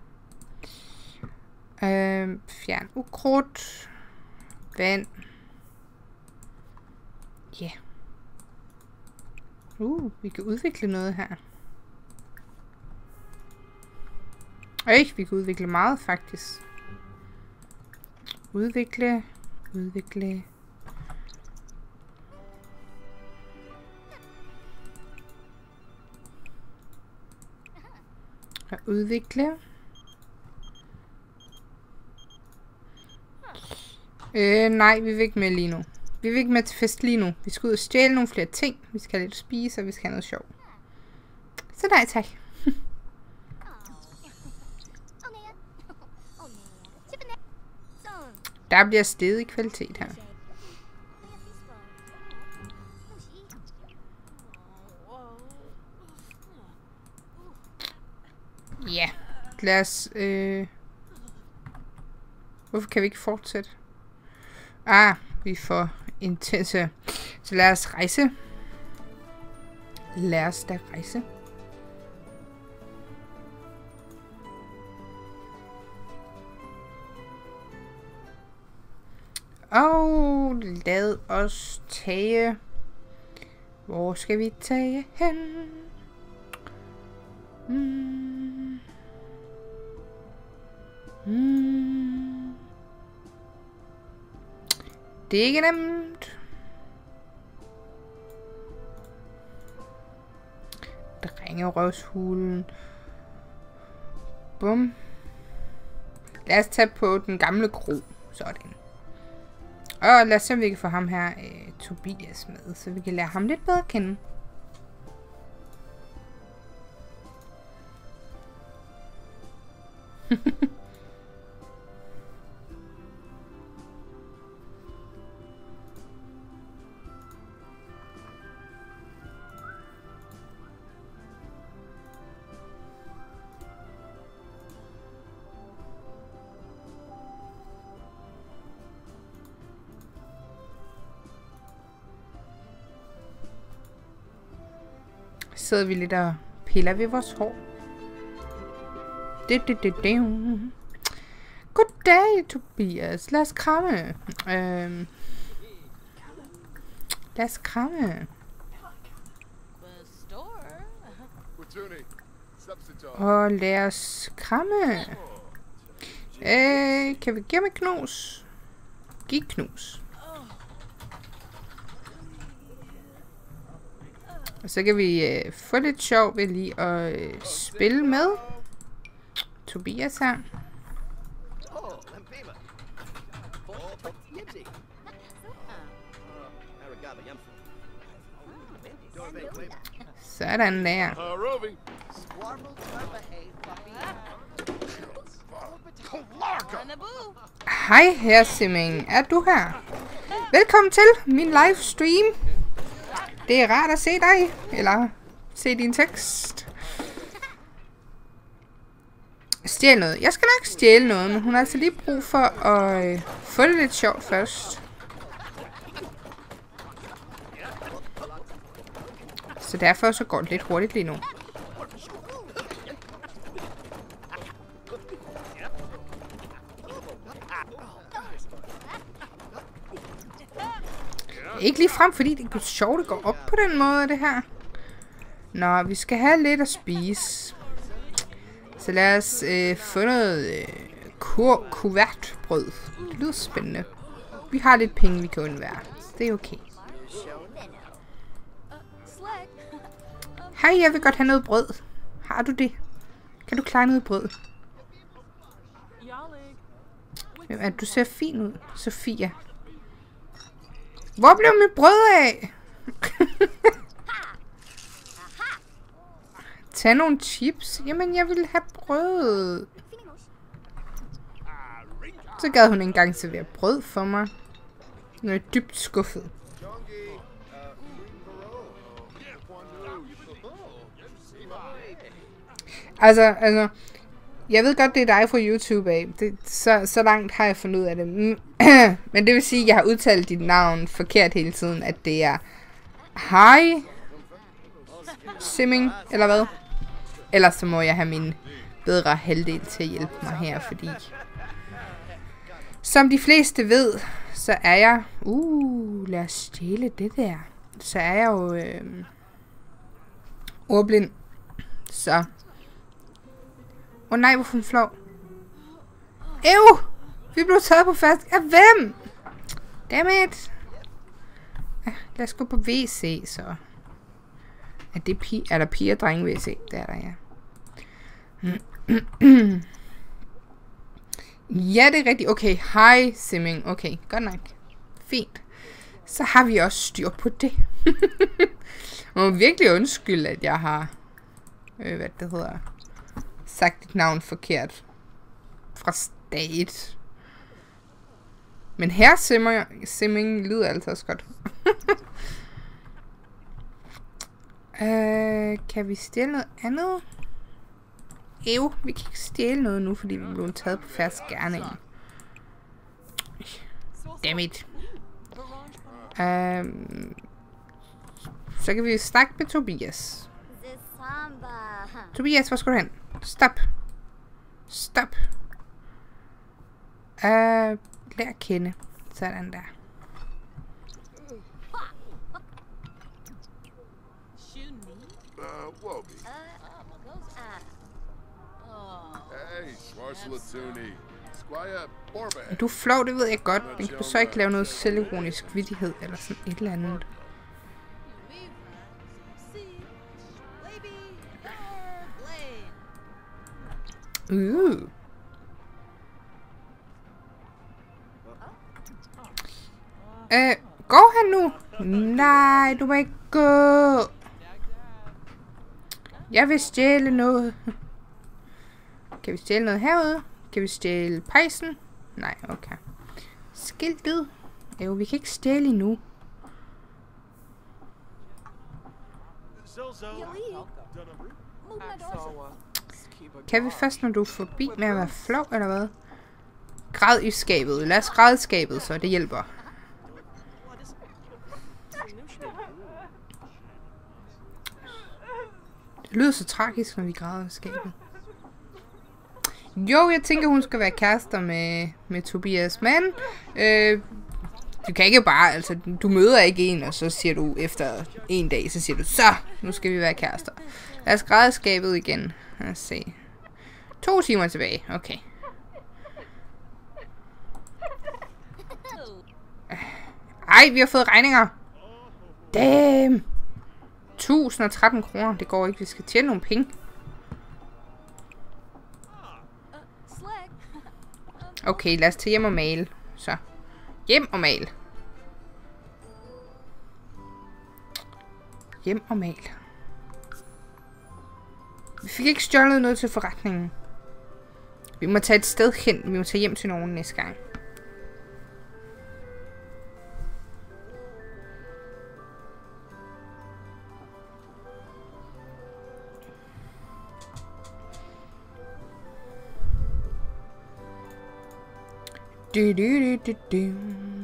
Øh, fjern ukrudt. Vand. Ja. Yeah. Uh, vi kan udvikle noget her. Øj, vi kan udvikle meget faktisk. Udvikle. Udvikle. Og udvikle. Øh, nej, vi vil ikke med lige nu. Vi vil ikke med til fest lige nu. Vi skal ud og stjæle nogle flere ting. Vi skal have lidt at spise, og vi skal have noget sjov. Så nej tak. Der bliver steget i kvalitet her. Ja, lad os... Øh... Hvorfor kan vi ikke fortsætte? Ah, vi får intense. Så lad os rejse. Lad os da rejse. Og lad os tage. Hvor skal vi tage hen? Mm. Mm. Det er ikke nemt. Drengerøvshulen. Bum. Lad os tage på den gamle kro. Sådan. Og lad os se, om vi kan få ham her, øh, Tobias, med, så vi kan lære ham lidt bedre at kende. Så sidder vi lidt og piller ved vores hår. Det, det, det, det. Goddag, Tobias. Lad os kramme. Øhm. Lad os kramme. Og lad os kramme. Øh, kan vi give mig knus? Giv knus. Og så kan vi øh, få lidt sjov ved lige at øh, spille med Tobias her. Sådan der. Hej her, Simming. Er du her? Velkommen til min livestream. Det er rart at se dig, eller se din tekst. Stjæl noget. Jeg skal nok stjæle noget, men hun har altså lige brug for at øh, få det lidt sjovt først. Så derfor så går det lidt hurtigt lige nu. Ikke lige frem, fordi det er sjovt at gå op på den måde, det her. Nå, vi skal have lidt at spise. Så lad os øh, få noget øh, kur kuvertbrød. Det lyder spændende. Vi har lidt penge, vi kan undvære. Det er okay. Hej, jeg vil godt have noget brød. Har du det? Kan du klare noget brød? Hvem er du? Ser fin ud, Sofia. Hvor blev mit brød af? Tag nogle chips. Jamen, jeg vil have brød. Så gad hun ikke engang servere brød for mig. Nu er jeg dybt skuffet. Altså, altså, jeg ved godt, det er dig fra YouTube af. Det, så, så langt har jeg fundet ud af det. Men det vil sige, at jeg har udtalt dit navn forkert hele tiden. At det er Hej Simming, eller hvad? Ellers så må jeg have min bedre halvdel til at hjælpe mig her, fordi... Som de fleste ved, så er jeg... Uh, lad os stjæle det der. Så er jeg jo... Øh, ordblind. Så... Åh oh, nej, hvor hun flov. Ew! Vi blev taget på fast. Af hvem? Dammit. Ja, lad os gå på W C, så. Er, det pi er der piger og drenge W C? Det er der, ja. Ja, det er rigtigt. Okay, hej Simming. Okay, godt nok. Fint. Så har vi også styr på det. Jeg må virkelig undskylde, at jeg har... Øh, hvad det hedder... sagt dit navn forkert. Fra stat. Men her simmer, Simming lyder altså også godt. øh, kan vi stjæle noget andet? Ew, vi kan ikke stjæle noget nu, fordi vi blev taget på færds gerning. Dammit. Um, så kan vi snakke med Tobias. Tobias, hvor skal du hen? Stop. Stop. Uh, lær at kende. Sådan der. Du er flov, det ved jeg godt. Men kan du så ikke lave noget selvironisk vittighed eller sådan et eller andet? Uh. Øh, går han nu? Nej, du må ikke gå. Jeg vil stjæle noget. Kan vi stjæle noget herude? Kan vi stjæle pejsen? Nej, okay. Skiltet? Jo, vi kan ikke stjæle endnu. Kan vi først, når du er forbi med at være flov, eller hvad? Græd i skabet. Lad os græde i skabet, så det hjælper. Det lyder så tragisk, når vi græder i skabet. Jo, jeg tænker, hun skal være kærester med, med Tobias, men øh, du kan ikke bare, altså, du møder ikke en, og så siger du efter en dag, så siger du, så, nu skal vi være kærester. Lad os græde i skabet igen. Lad os se. To timer tilbage, okay. Ej, vi har fået regninger. Damn. tusind og tretten kroner, det går ikke, vi skal tjene nogle penge. Okay, lad os tage hjem og male. Så. Hjem og male. Hjem og male. Vi fik ikke stjålet noget til forretningen. Vi må tage et sted hen. Vi må tage hjem til nogen næste gang. Du, du, du, du, du.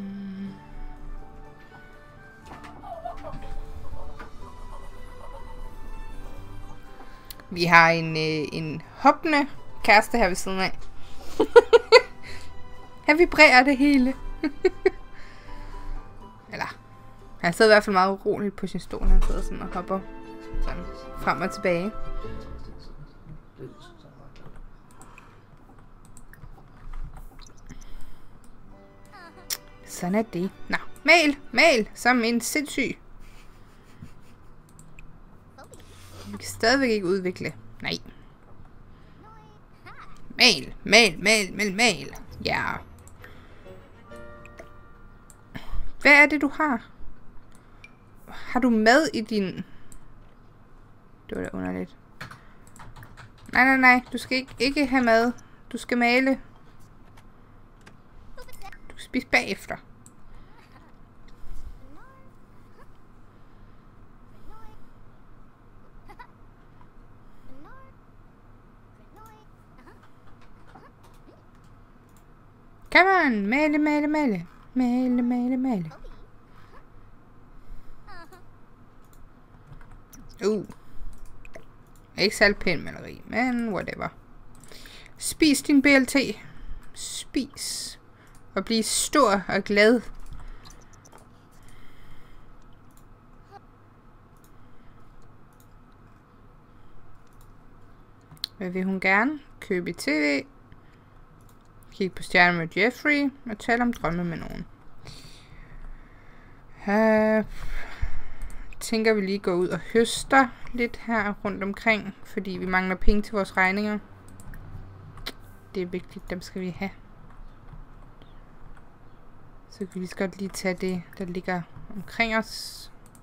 Vi har en, øh, en hoppende kæreste her ved siden af. Han vibrerer det hele. Eller, han sidder i hvert fald meget uroligt på sin stol. Han sidder sådan og hopper sådan frem og tilbage. Sådan er det. Nå, mal, mal, som en sindssyg. stadigvæk ikke udvikle. Nej. Mal, mal, mal, mal, mal. Ja. Hvad er det, du har? Har du mad i din... Det var da underligt. Nej, nej, nej. Du skal ikke, ikke have mad. Du skal male. Du skal spise bagefter. Come on, male, male, male. Male, male, male. Uh. Ikke særlig pæn maleri, men whatever. Spis din B L T. Spis. Og bliv stor og glad. Hvad vil hun gerne? Købe T V. Kig på stjerner med Jeffrey. Og tale om drømme med nogen. Uh, tænker vi lige går ud og høster lidt her rundt omkring. Fordi vi mangler penge til vores regninger. Det er vigtigt, dem skal vi have. Så kan vi lige så godt lige tage det, der ligger omkring os.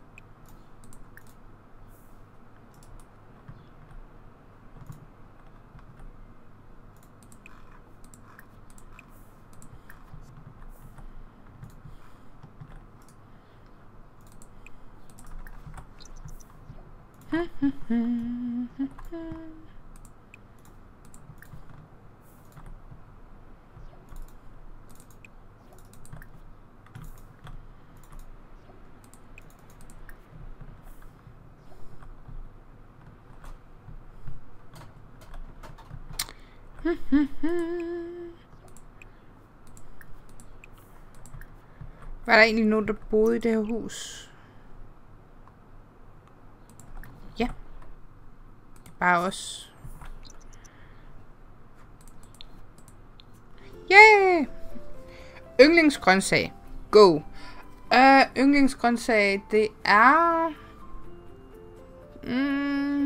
Var der egentlig nogen, der boede i det her hus? Ja. Bare os. Yeah! Yndlingsgrøntsag. Go. Uh, yndlingsgrøntsag, det er... Mm,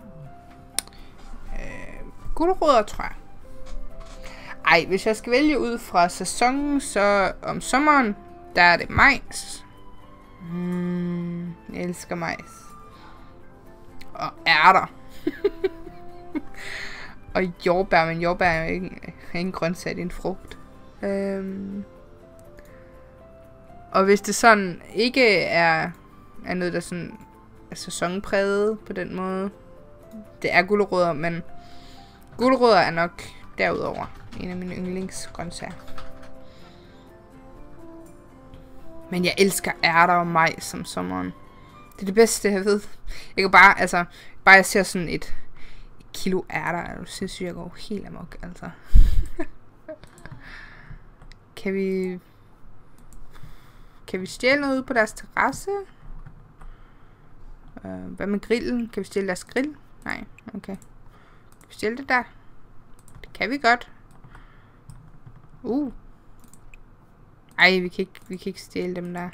uh, gulerødder, tror jeg. Ej, hvis jeg skal vælge ud fra sæsonen, så om sommeren, der er det majs. Mm, jeg elsker majs. Og ærter. Og jordbær, men jordbær er jo ikke en grøntsag, det er en frugt. Øhm. Og hvis det sådan ikke er, er noget, der sådan er sæsonpræget på den måde. Det er gulerødder, men gulerødder er nok derudover en af mine yndlingsgrøntsager. Men jeg elsker ærter og majs om sommeren. Det er det bedste, jeg ved. Jeg kan bare, altså, bare jeg ser sådan et, et kilo ærter, så synes jeg går helt amok, altså. Kan vi... Kan vi stjæle noget ude på deres terrasse? Uh, hvad med grillen? Kan vi stjæle deres grill? Nej, okay. Kan vi stjæle det der? Det kan vi godt. Uh. Ej, vi kan ikke, vi kan ikke stjæle dem der.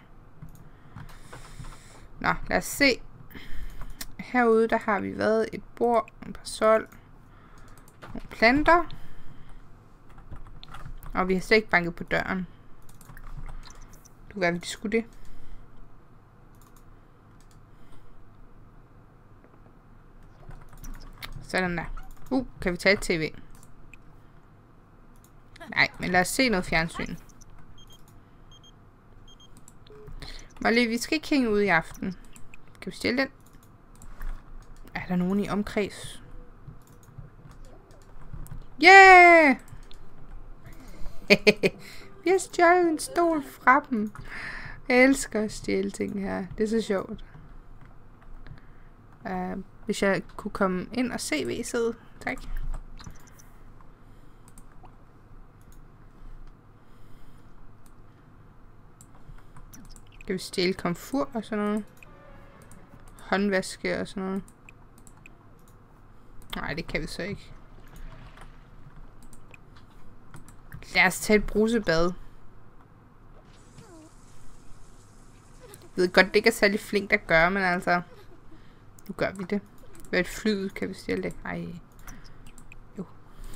Nå, lad os se. Herude, der har vi været et bord, en parasol, nogle planter. Og vi har slet ikke banket på døren. Det kunne være, at vi skulle det. Sådan der. Uh, kan vi tage et tv? Nej, men lad os se noget fjernsyn. Molly, vi skal ikke hænge ud i aften. Kan vi stjæle den? Er der nogen i omkreds? Yeah! Vi har stjålet en stol fra dem. Jeg elsker at stjæle ting her. Det er så sjovt. Uh, hvis jeg kunne komme ind og se væset. Tak. Skal vi stjæle komfur og sådan noget? Håndvaske og sådan noget? Nej, det kan vi så ikke. Lad os tage et brusebad. Jeg ved godt, det ikke er særlig flinkt at gøre, men altså... Nu gør vi det. Hvad et flyet kan vi stille det? Ej. Jo.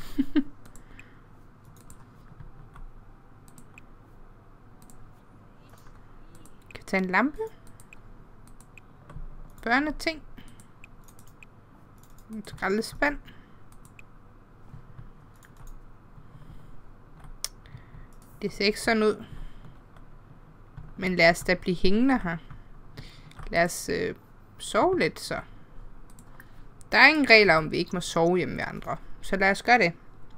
Kan vi tage en lampe? Børneting. En skraldespand. Det ser ikke sådan ud. Men lad os da blive hængende her. Lad os øh, sove lidt så. Der er ingen regler om, vi ikke må sove hjemme med andre. Så lad os gøre det.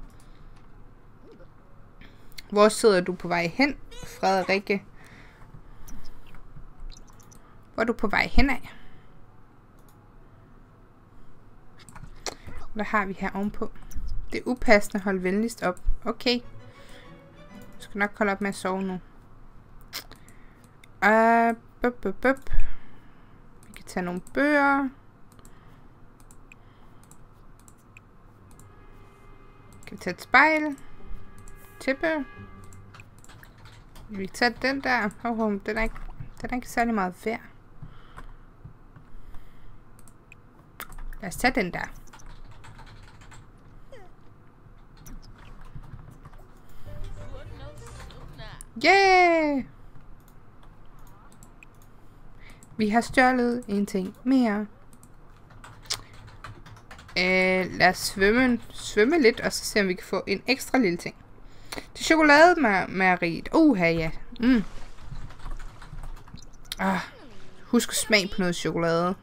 Hvor sidder du på vej hen, Frederikke? Hvor er du på vej hen af? Hvad har vi her ovenpå? Det er upassende. Hold venligst op. Okay. Jeg skal nok holde op med at sove nu. Uh, bup, bup, bup. Vi kan tage nogle bøger. Kan vi tage et spejl? Tippe. Vi kan tage den der. Oh, oh, den, er ikke, den er ikke særlig meget værd. Lad os tage den der. Yeah! Vi har stjålet en ting mere. Øh, lad os svømme, svømme lidt, og så se om vi kan få en ekstra lille ting. Til chokolademejeriet. Uha, ja. Mm. Ah, husk at smage på noget chokolade.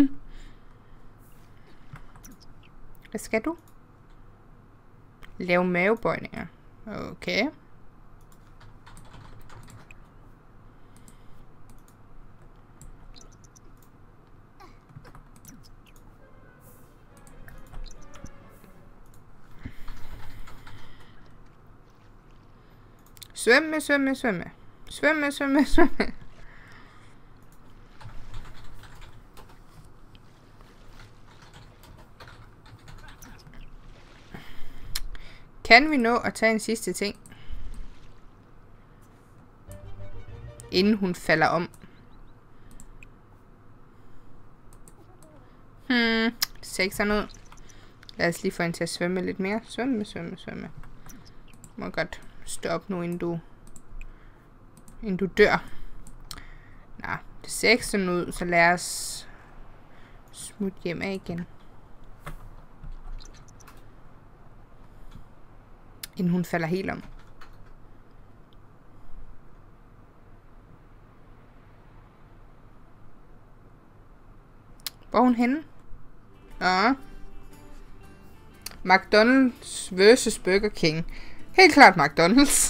Hvad skal du? Lave mavebøjninger. Okay. Svømme, svømme, svømme. Svømme, svømme, svømme. Kan vi nå at tage en sidste ting? Inden hun falder om. Hmm, sekseren ud. Lad os lige få hende til at svømme lidt mere. Svømme, svømme, svømme. Må godt stå op nu, inden du, inden du dør. Nå, det ser ikke sådan ud, så lad os smutte hjem af igen. Inden hun falder helt om. Hvor er hun henne? Nå. McDonald's versus Burger King. Helt klart McDonald's.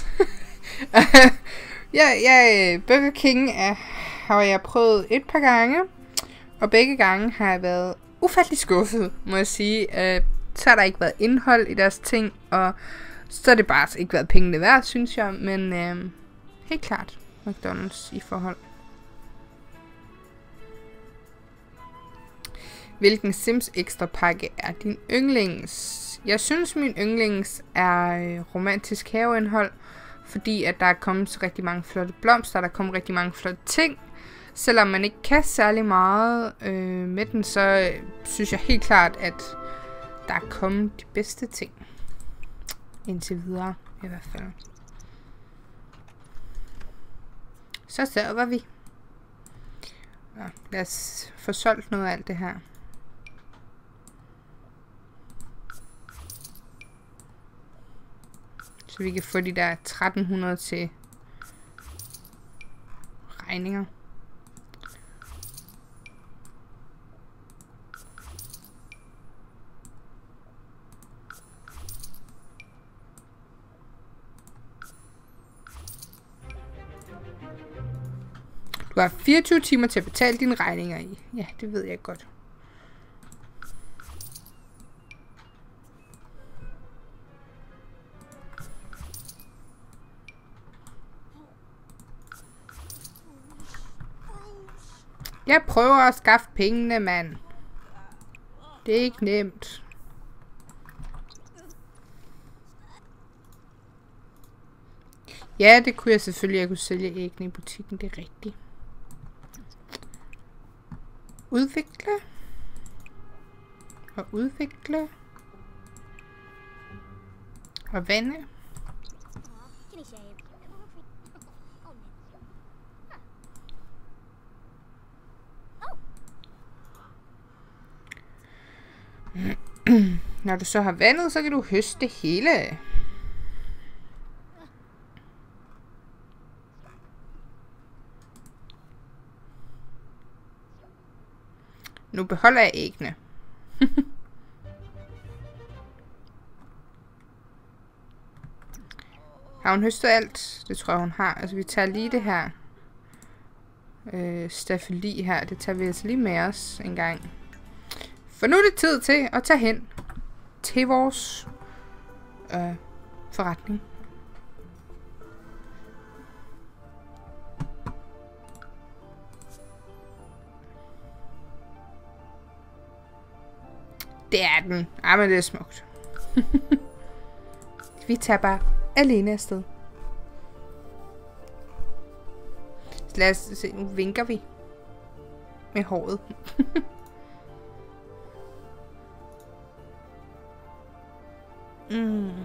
ja, ja, Burger King er, har jeg prøvet et par gange. Og begge gange har jeg været ufattelig skuffet, må jeg sige. Uh, så har der ikke været indhold i deres ting, og så har det bare ikke været pengene værd, synes jeg. Men uh, helt klart McDonald's i forhold. Hvilken Sims ekstra pakke er din yndlings? Jeg synes, min yndlings er romantisk haveindhold, fordi at der er kommet rigtig mange flotte blomster, der er kommet rigtig mange flotte ting. Selvom man ikke kan særlig meget øh, med den, så synes jeg helt klart, at der er kommet de bedste ting. Indtil videre, i hvert fald. Så server vi. Ja, lad os få solgt noget af alt det her. Så vi kan få de der tretten hundrede til regninger. Du har fireogtyve timer til at betale dine regninger i. Ja, det ved jeg godt. Jeg prøver at skaffe pengene, mand. Det er ikke nemt. Ja, det kunne jeg selvfølgelig. Jeg kunne sælge æggene i butikken, det er rigtigt. Udvikle. Og udvikle. Og vande. Når du så har vandet, så kan du høste det hele. Nu beholder jeg æggene. Har hun høstet alt? Det tror jeg, hun har. Altså, vi tager lige det her øh, staffeli her. Det tager vi altså lige med os en gang. For nu er det tid til at tage hen til vores øh, forretning. Det er den. Ej, men det er smukt. Vi tager bare alene afsted. Så lad os se, nu vinker vi med håret. mm.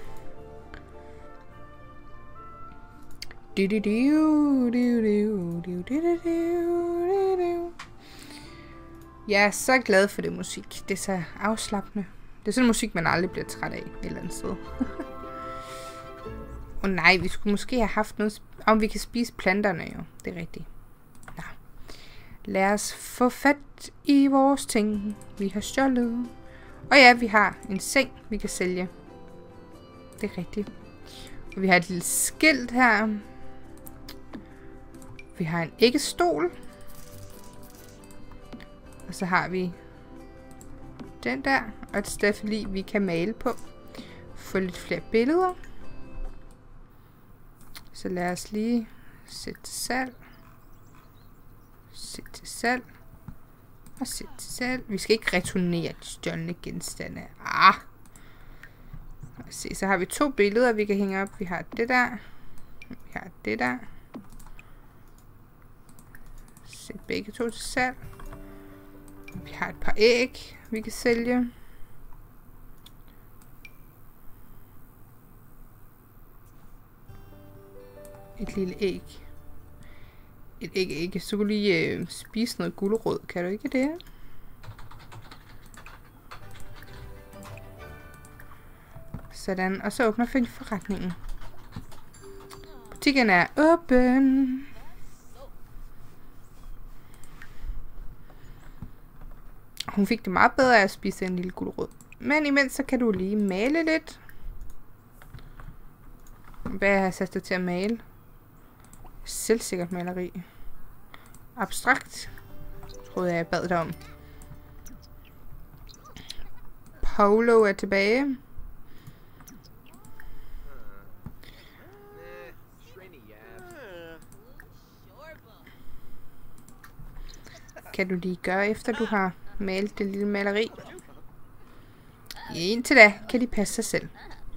Du, du, du, du, du, du, du, du, du. Jeg er så glad for det musik. Det er så afslappende. Det er sådan musik, man aldrig bliver træt af et eller andet sted. Åh oh, nej, vi skulle måske have haft noget... Om vi kan spise planterne jo. Det er rigtigt. Nå. Lad os få fat i vores ting. Vi har stjålet. Og ja, vi har en seng, vi kan sælge. Det er rigtigt. Og vi har et lille skilt her. Vi har en æggestol. Og så har vi den der, og et staffeli, vi kan male på. Få lidt flere billeder. Så lad os lige sætte til salg. Sætte til salg. Og sætte til salg. Vi skal ikke returnere de stjålne genstande. Ah! Se, så har vi to billeder, vi kan hænge op. Vi har det der. Vi har det der. Sæt begge to til salg. Vi har et par æg, vi kan sælge. Et lille æg. Et æg, æg. Så kan du lige øh, spise noget gulerod. Kan du ikke det? Sådan. Og så åbner vi forretningen. Butikken er åben. Hun fik det meget bedre af at spise en lille gulerod. Men imens så kan du lige male lidt. Hvad har jeg sat dig til at male? Selvsikkert maleri. Abstrakt. Troede jeg, jeg bad dig om. Polo er tilbage. Kan du lige gøre efter du har malet det lille maleri? Indtil da kan de passe sig selv.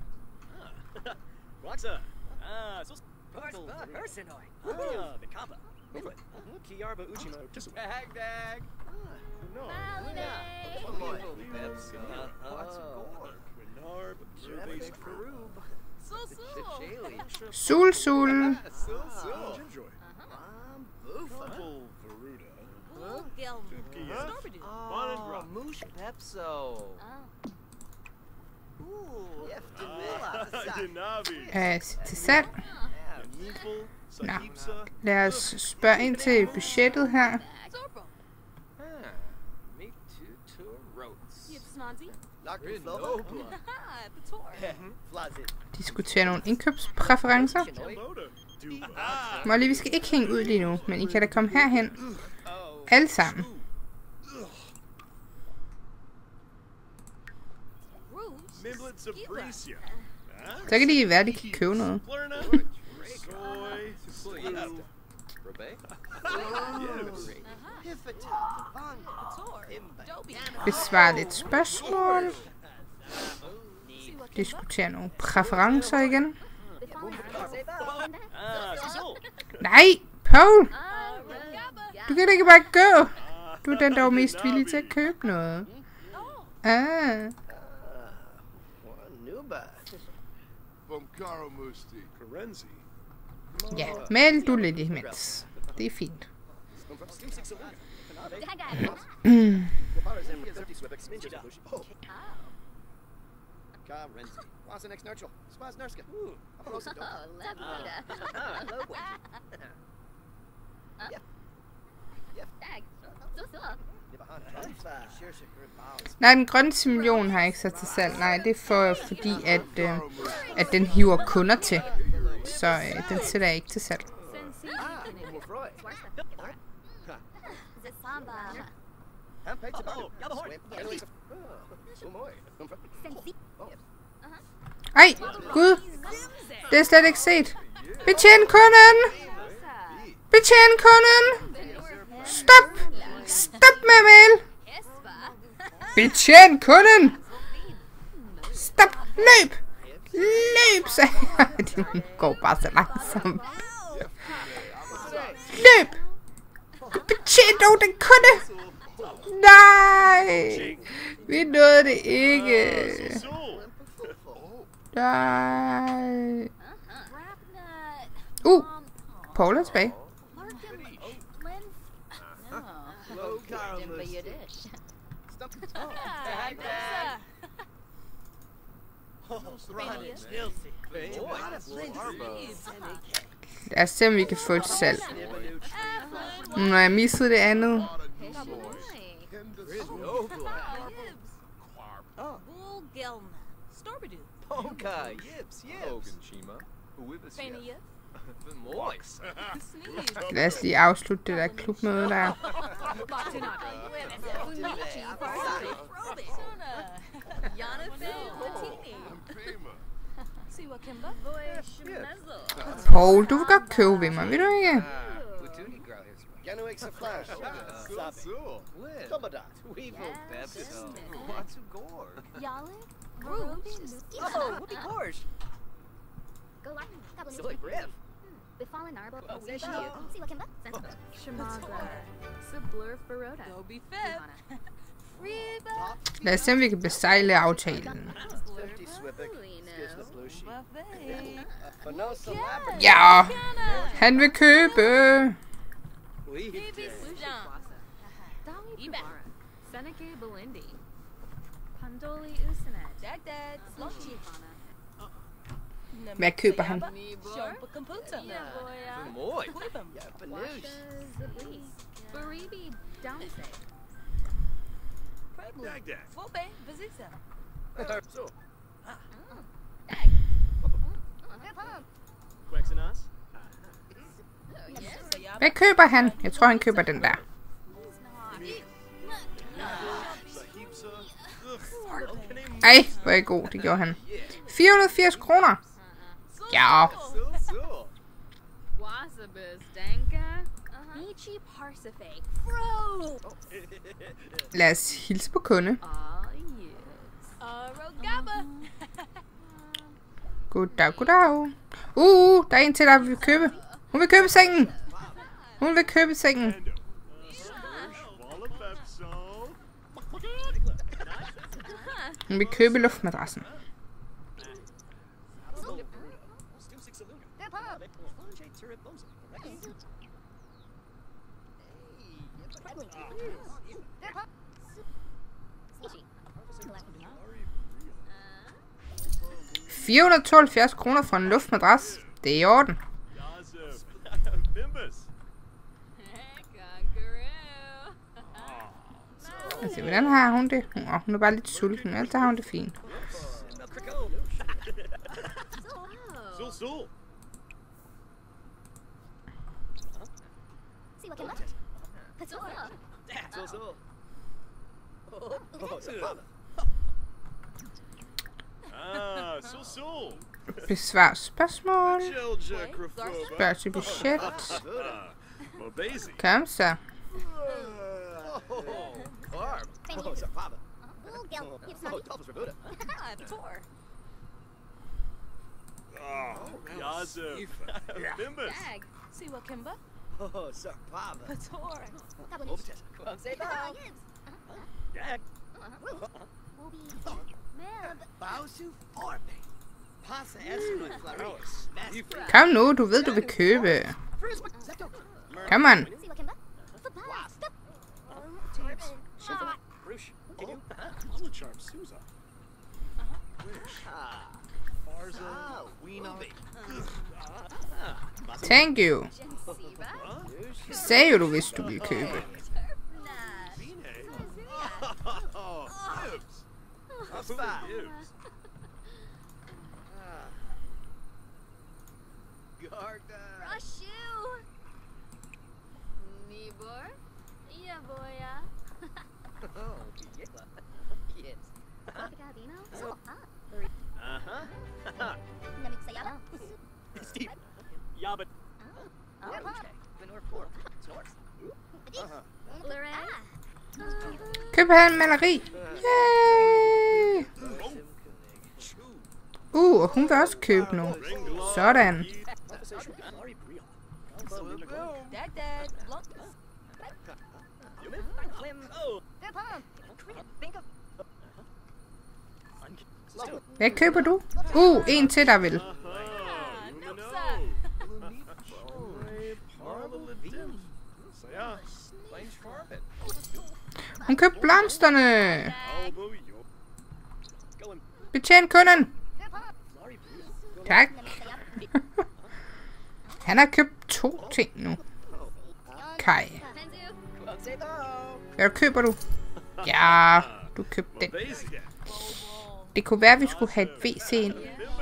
Sul, sul. Uh, til salg. Nå, lad os spørge ind til budgettet her. Diskutere nogle indkøbspræferencer. Molly, vi skal ikke hænge ud lige nu, men I kan da komme herhen. Alle sammen. Så kan det være, at de kan købe noget. Besvar lidt spørgsmål. Diskutere nogle præferencer igen. Nej, Paul! Du kan da ikke bare gå. Du er den, der er mest villig til at købe noget. Ah. Ja, meld du lidt imens. Det er fint. Mm. Nej, den grønne million har jeg ikke sat til salg. Nej, det er for, fordi, at, øh, at den hiver kunder til. Så øh, den sætter jeg ikke til salg. Ej, Gud. Det er slet ikke set. Betjen kunden! Betjen kunden! Stop! Stop med mail! Betjen kunden! Stop! Løb! Løb, sagde jeg. De går bare så langsomt. Løb! Betjen dog den kunde! Nej! Vi nåede det ikke. Nej. Uh! Paul er tilbage. Lad os se, om vi kan få et salg. Når jeg missede det andet. Lad os lige afslutte det der klubmøde der. Paul, du vil godt købe ved mig, vil du ikke? Lad os se, om vi kan besejle aftalen. Ja, han vil købe. Hvad køber han? Hvad køber han? Jeg tror, han køber den der. Ej, hvor er I god. Det gjorde han. fire hundrede og firs kroner. Ja. Lad os hilse på kunde. Goddag, goddag. Uh, der er en til, der vil købe. Hun vil købe sengen. Hun vil købe sengen. Hun vil købe luftmadrassen. fire hundrede og tooghalvfjerds kroner for en luftmadras. Det er i orden. Altså, hvordan har hun det? Oh, hun er bare lidt sulten, ellers har hun det fint. Besvar spørgsmål. Spørg til budget. Kom så. Kom nu, du ved, du vil købe. Kom on. Thank you. Sagde jo du, hvis du ville købe. Køb her en maleri. Yay! Uh, og hun vil også købe nu. Sådan. Hvad køber du? Uh, en til der vil. Hun købte blomsterne. Betjen kunden. Tak. Han har købt to ting nu. Kai. Hvad køber du? Ja, du købte den. Det kunne være, at vi skulle have et W C ind.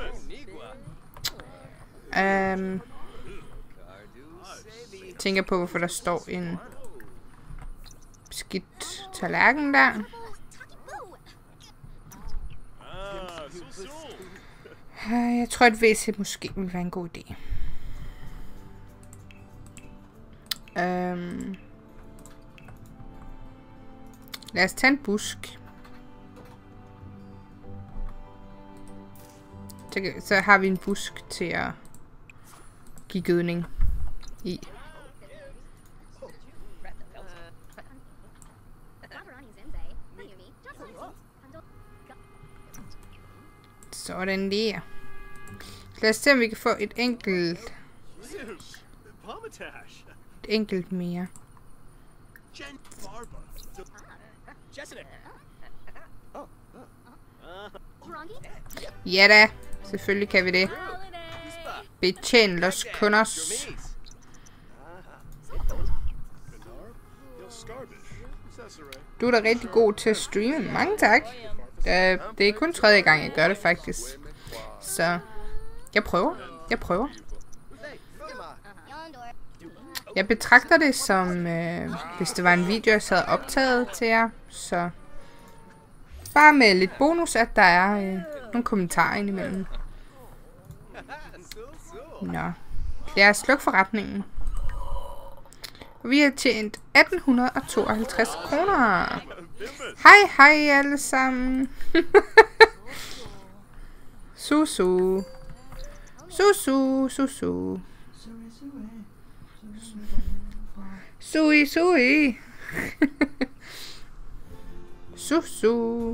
Um, tænker på, hvorfor der står en skidt tallerken der. Jeg tror, at W C måske ville være en god idé. Um, lad os tage en busk. Så har vi en busk til at give gødning i. Sådan der. Lad os se, om vi kan få et enkelt... Et enkelt mere. Ja da. Selvfølgelig kan vi det. Betjen los kunders. Du er da rigtig god til at streame. Mange tak. Det er kun tredje gang, jeg gør det faktisk. Så jeg prøver. Jeg prøver. Jeg betragter det som, øh, hvis det var en video, jeg havde optaget til jer. Så bare med lidt bonus, at der er øh, nogle kommentarer indimellem. Nå. Lad os slukke forretningen. Og vi har tjent atten tooghalvtreds kroner. Hej, hej alle sammen. Susu. Susu, susu. Sui, sui. Susu.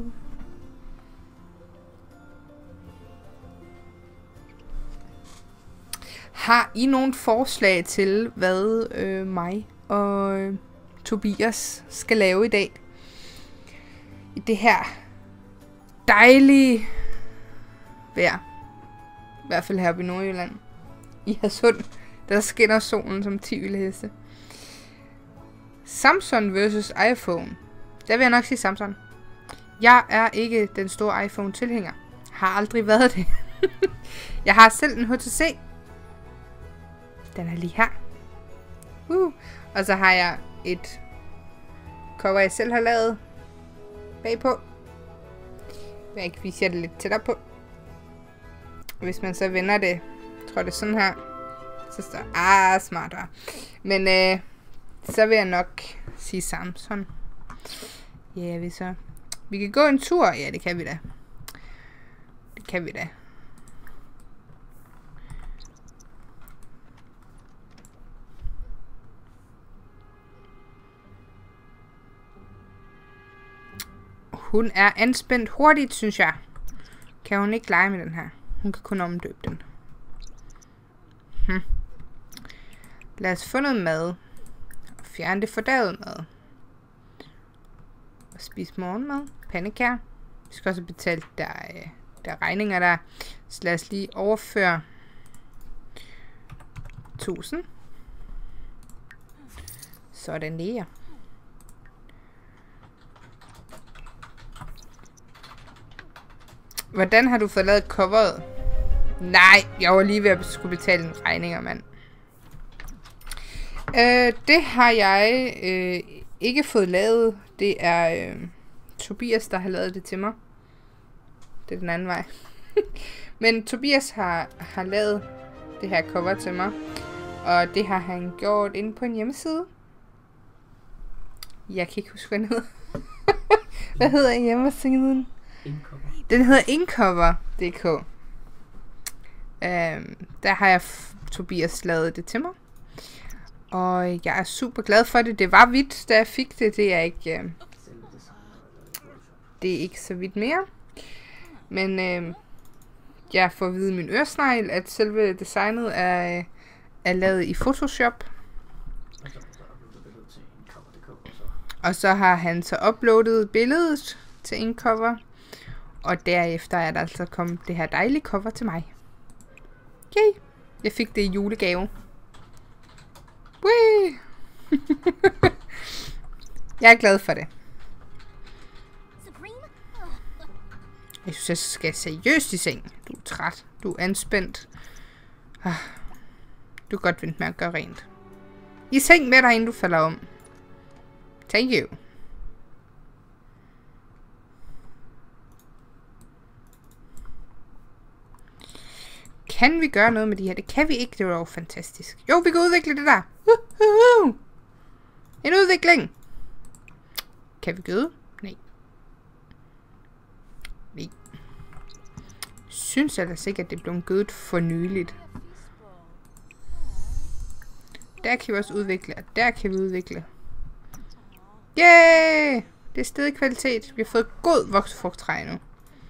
Har I nogle forslag til, hvad øh, mig og øh, Tobias skal lave i dag? I det her dejlige vejr. I hvert fald heroppe i Nordjylland. I Hadsund, der skinner solen som ti vilde heste. Samsung versus iPhone. Der vil jeg nok sige Samsung. Jeg er ikke den store iPhone-tilhænger. Har aldrig været det. Jeg har selv en H T C. Den er lige her. Uh. Og så har jeg et cover, jeg selv har lavet bagpå. Jeg kan vise jer det lidt tættere på. Hvis man så vender det, tror jeg det er sådan her, så står ah, smart var. Men øh, så vil jeg nok sige Samsung. Ja, vi så. Vi kan gå en tur. Ja, det kan vi da. Det kan vi da. Hun er anspændt hurtigt, synes jeg. Kan hun ikke lege med den her? Hun kan kun omdøbe den. Hm. Lad os få noget mad. Og fjerne det fordærvede mad. Og spise morgenmad. Pandekager. Vi skal også betale der, der er regninger der. Så lad os lige overføre tusind. Sådan der. Hvordan har du fået lavet coveret? Nej, jeg var lige ved at skulle betale en regning, mand. Øh, det har jeg øh, ikke fået lavet. Det er øh, Tobias, der har lavet det til mig. Det er den anden vej. Men Tobias har, har lavet det her cover til mig. Og det har han gjort inde på en hjemmeside. Jeg kan ikke huske, hvad den hedder. Hvad hedder hjemmesiden? Incover. Den hedder Incover punktum d k. Um, der har jeg Tobias lavet det til mig. Og jeg er super glad for det. Det var hvidt, da jeg fik det. Det er ikke, uh, det er ikke så vidt mere. Men uh, jeg får at vide i min øresnegl, at selve designet er, er lavet i Photoshop. Og så har han så uploadet billedet til Incover. Og derefter er der altså kommet det her dejlige cover til mig. Yay! Jeg fik det i julegave. Whee! Jeg er glad for det. Jeg synes, jeg skal seriøst i seng. Du er træt. Du er anspændt. Du kan godt vente med at gøre rent. I seng med dig, inden du falder om. Thank you. Kan vi gøre noget med de her? Det kan vi ikke. Det var jo fantastisk. Jo, vi kan udvikle det der. Uh-huh. En udvikling. Kan vi gøde? Nej. Nej. Synes ellers ikke, at det blev gødet for nyligt. Der kan vi også udvikle, og der kan vi udvikle. Yay! Det er stedet kvalitet. Vi har fået god voksefrugttræ nu.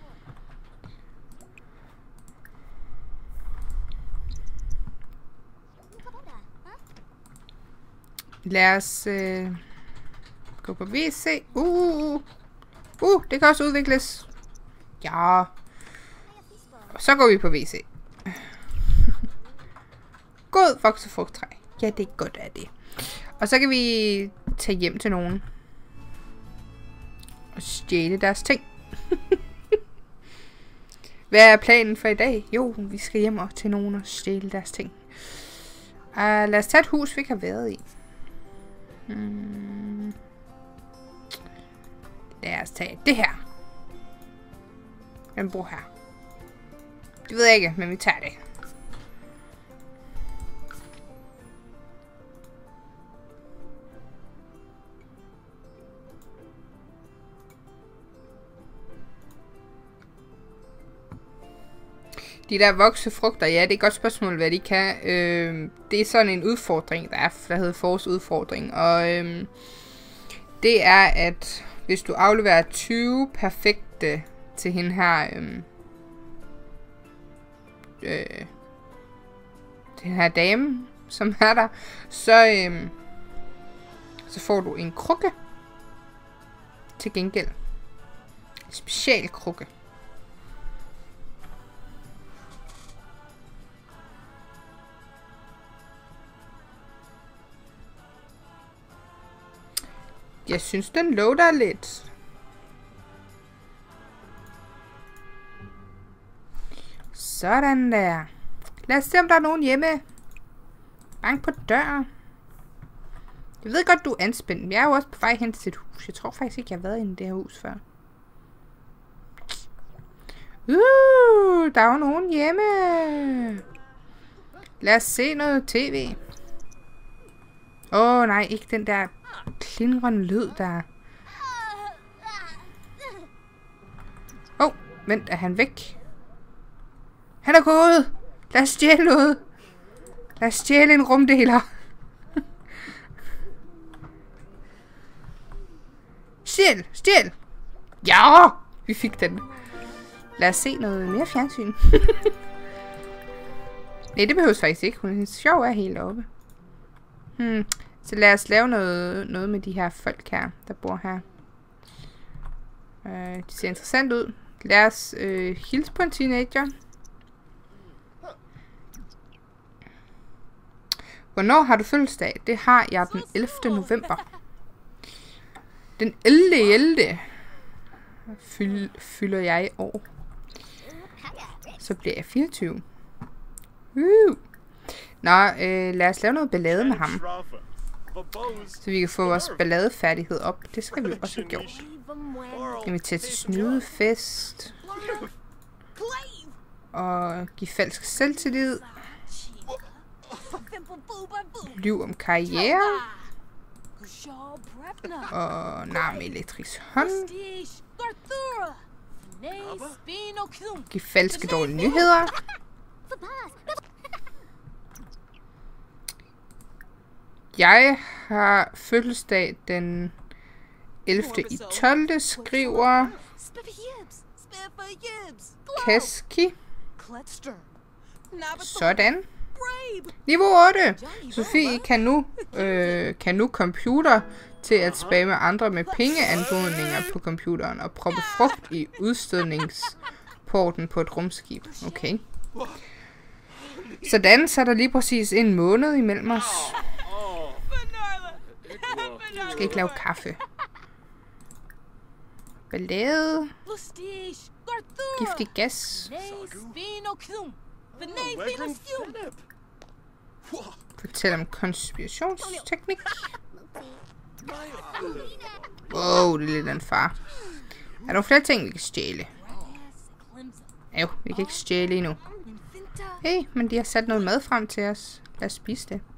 Lad os øh, gå på W C. Uh, uh, det kan også udvikles. Ja. Og så går vi på W C. God voksefrugttræ. Ja, det er godt af det. Og så kan vi tage hjem til nogen. Og stjæle deres ting. Hvad er planen for i dag? Jo, vi skal hjem og til nogen og stjæle deres ting. Uh, lad os tage et hus, vi ikke har været i. Hmm. Lad os tage det her. Den bor her. Det ved jeg ikke, men vi tager det. De der voksefrugter, ja, det er et godt spørgsmål, hvad de kan. Øh, det er sådan en udfordring, der er, der hedder forårsudfordring. Og øh, det er, at hvis du afleverer tyve perfekte til hende her, øh, øh, den her dame, som er der, så, øh, så får du en krukke til gengæld. En special krukke. Jeg synes, den loader lidt. Sådan der. Lad os se, om der er nogen hjemme. Bank på døren. Jeg ved godt, du er anspændt, men jeg er jo også på vej hen til et hus. Jeg tror faktisk ikke, jeg har været inde i det her hus før. Uh, der er jo nogen hjemme. Lad os se noget tv. Åh, oh, nej, ikke den der klindrende lyd, der... Åh, oh, vent, er han væk? Han er gået! Lad os stjæle noget! Lad os stjæle en rumdeler! Stjæl! Stjæl! Ja! Vi fik den. Lad os se noget mere fjernsyn. Nej, det behøves faktisk ikke. Hun er sjov er helt oppe. Hmm. Så lad os lave noget, noget med de her folk her, der bor her. Uh, de ser interessant ud. Lad os uh, hilse på en teenager. Hvornår har du fødselsdag? Det har jeg den ellevte november. Den ellevte ellevte Fyld, fylder jeg år. Så bliver jeg fireogtyve. Uh. Nå, øh, lad os lave noget ballade med ham. Så vi kan få vores balladefærdighed op. Det skal vi også have gjort. Invitere til snydefest. Og give falsk selvtillid. Lyv om karriere. Og narme elektrisk hånd. Giv falske dårlige nyheder. Jeg har fødselsdag den ellevte i tolvte skriver Keski. Sådan. Niveau otte. Sofie kan nu, øh, kan nu computer til at spamme andre med pengeanmodninger på computeren og proppe frugt i udstødningsporten på et rumskib. Okay. Sådan, så er der lige præcis en måned imellem os. Jeg skal ikke lave kaffe. Ballade. Giftig gas. Fortæl om konspirationsteknik. Wow, det er lidt af en far. Er der flere ting, vi kan stjæle? Jo, vi kan ikke stjæle endnu. Hey, men de har sat noget mad frem til os. Lad os spise det.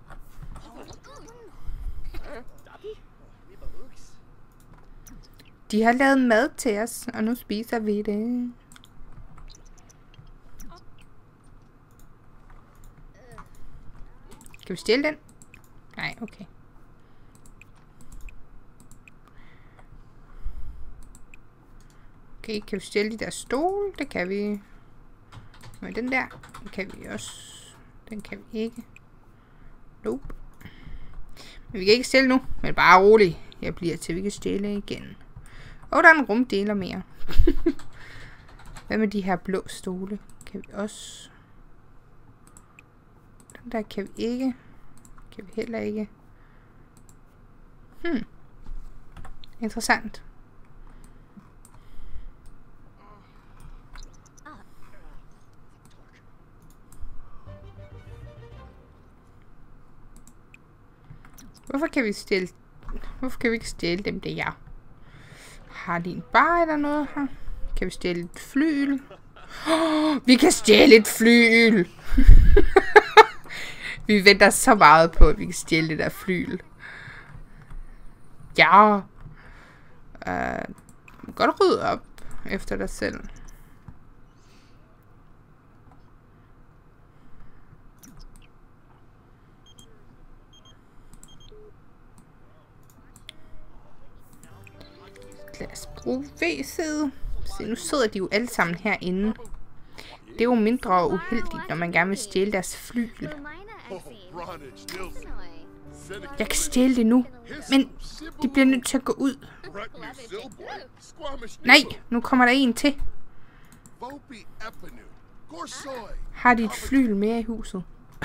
De har lavet mad til os, og nu spiser vi det. Kan vi stjæle den? Nej, okay. Okay, kan vi stjæle de der stole? Det kan vi. Men den der, den kan vi også. Den kan vi ikke. Nope. Men vi kan ikke stjæle nu. Men bare rolig. Jeg bliver til, vi kan stjæle igen. Og der er en rumdeler mere. Hvad med de her blå stole? Kan vi også. Den der kan vi ikke. Kan vi heller ikke. Hmm. Interessant. Hvorfor kan vi stjæle... Hvorfor kan vi ikke stjæle dem der? Har de en bar eller noget her? Kan vi stjæle et flyl? Oh, vi kan stjæle et flyl! Vi venter så meget på, at vi kan stjæle det der flyl. Ja. Uh, godt rydde op efter dig selv. Lad os bruge V C'et. Se, nu sidder de jo alle sammen herinde. Det er jo mindre uheldigt, når man gerne vil stjæle deres flyl. Jeg kan stjæle det nu, men de bliver nødt til at gå ud. Nej, nu kommer der en til. Har de et flyl mere i huset?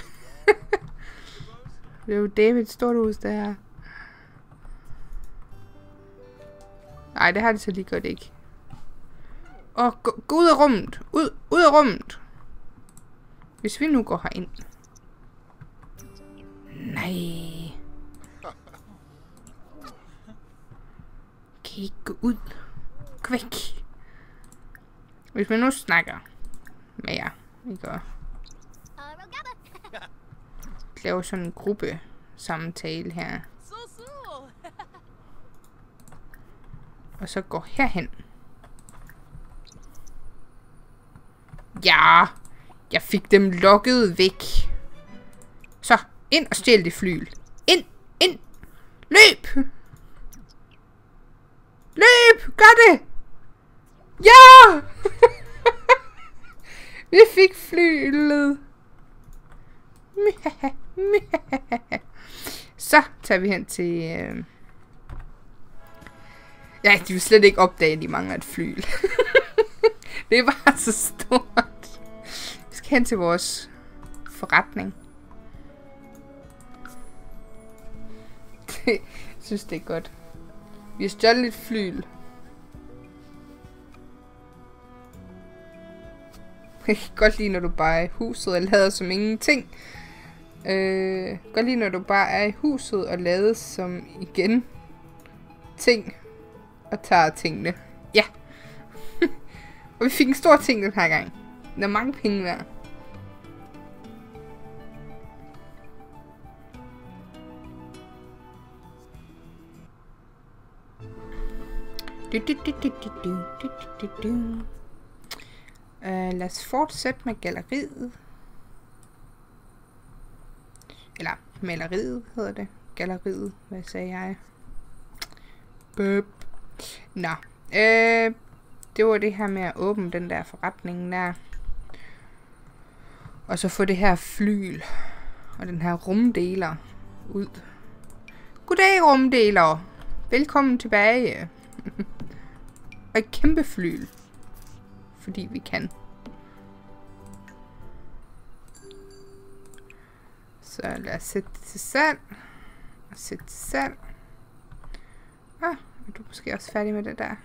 Det er jo Davids stort hus, det her. Nej, det har det så lige godt ikke. Og gå, gå ud af rummet. Ud, ud af rummet. Hvis vi nu går herind. Nej. Kan I ikke gå ud? Gå væk. Hvis man nu snakker med jer, ikke? Og laver sådan en gruppe samtale her. Og så går herhen. Ja, jeg fik dem lukket væk. Så, ind og stjæl det flyl. Ind, ind. Løb! Løb! Gør det! Ja! Vi fik flylet. Så tager vi hen til... Øh... Ja, de vil slet ikke opdage, at de mangler et flyl. Det er bare så stort. Vi skal hen til vores forretning. Jeg synes, det er godt. Vi har stjålet et flyl. Jeg kan godt lide, når du bare er i huset og lader som ingenting. Øh, godt lide, når du bare er i huset og lader som igen ting. Og tager tingene. Ja. Og vi fik en stor ting den her gang. Der er mange penge der. Du, du, du, du, du, du, du, du, du. Uh, lad os fortsætte med galleriet. Eller maleriet hedder det. Galleriet, hvad sagde jeg? Bøp. Nå. Øh, det var det her med at åbne den der forretning der. Og så få det her flyl. Og den her rumdeler ud. Goddag rumdeler. Velkommen tilbage. Og et kæmpe flyl. Fordi vi kan. Så lad os sætte det til salg. Og sætte til salg. Ah, er du måske også færdig med det der?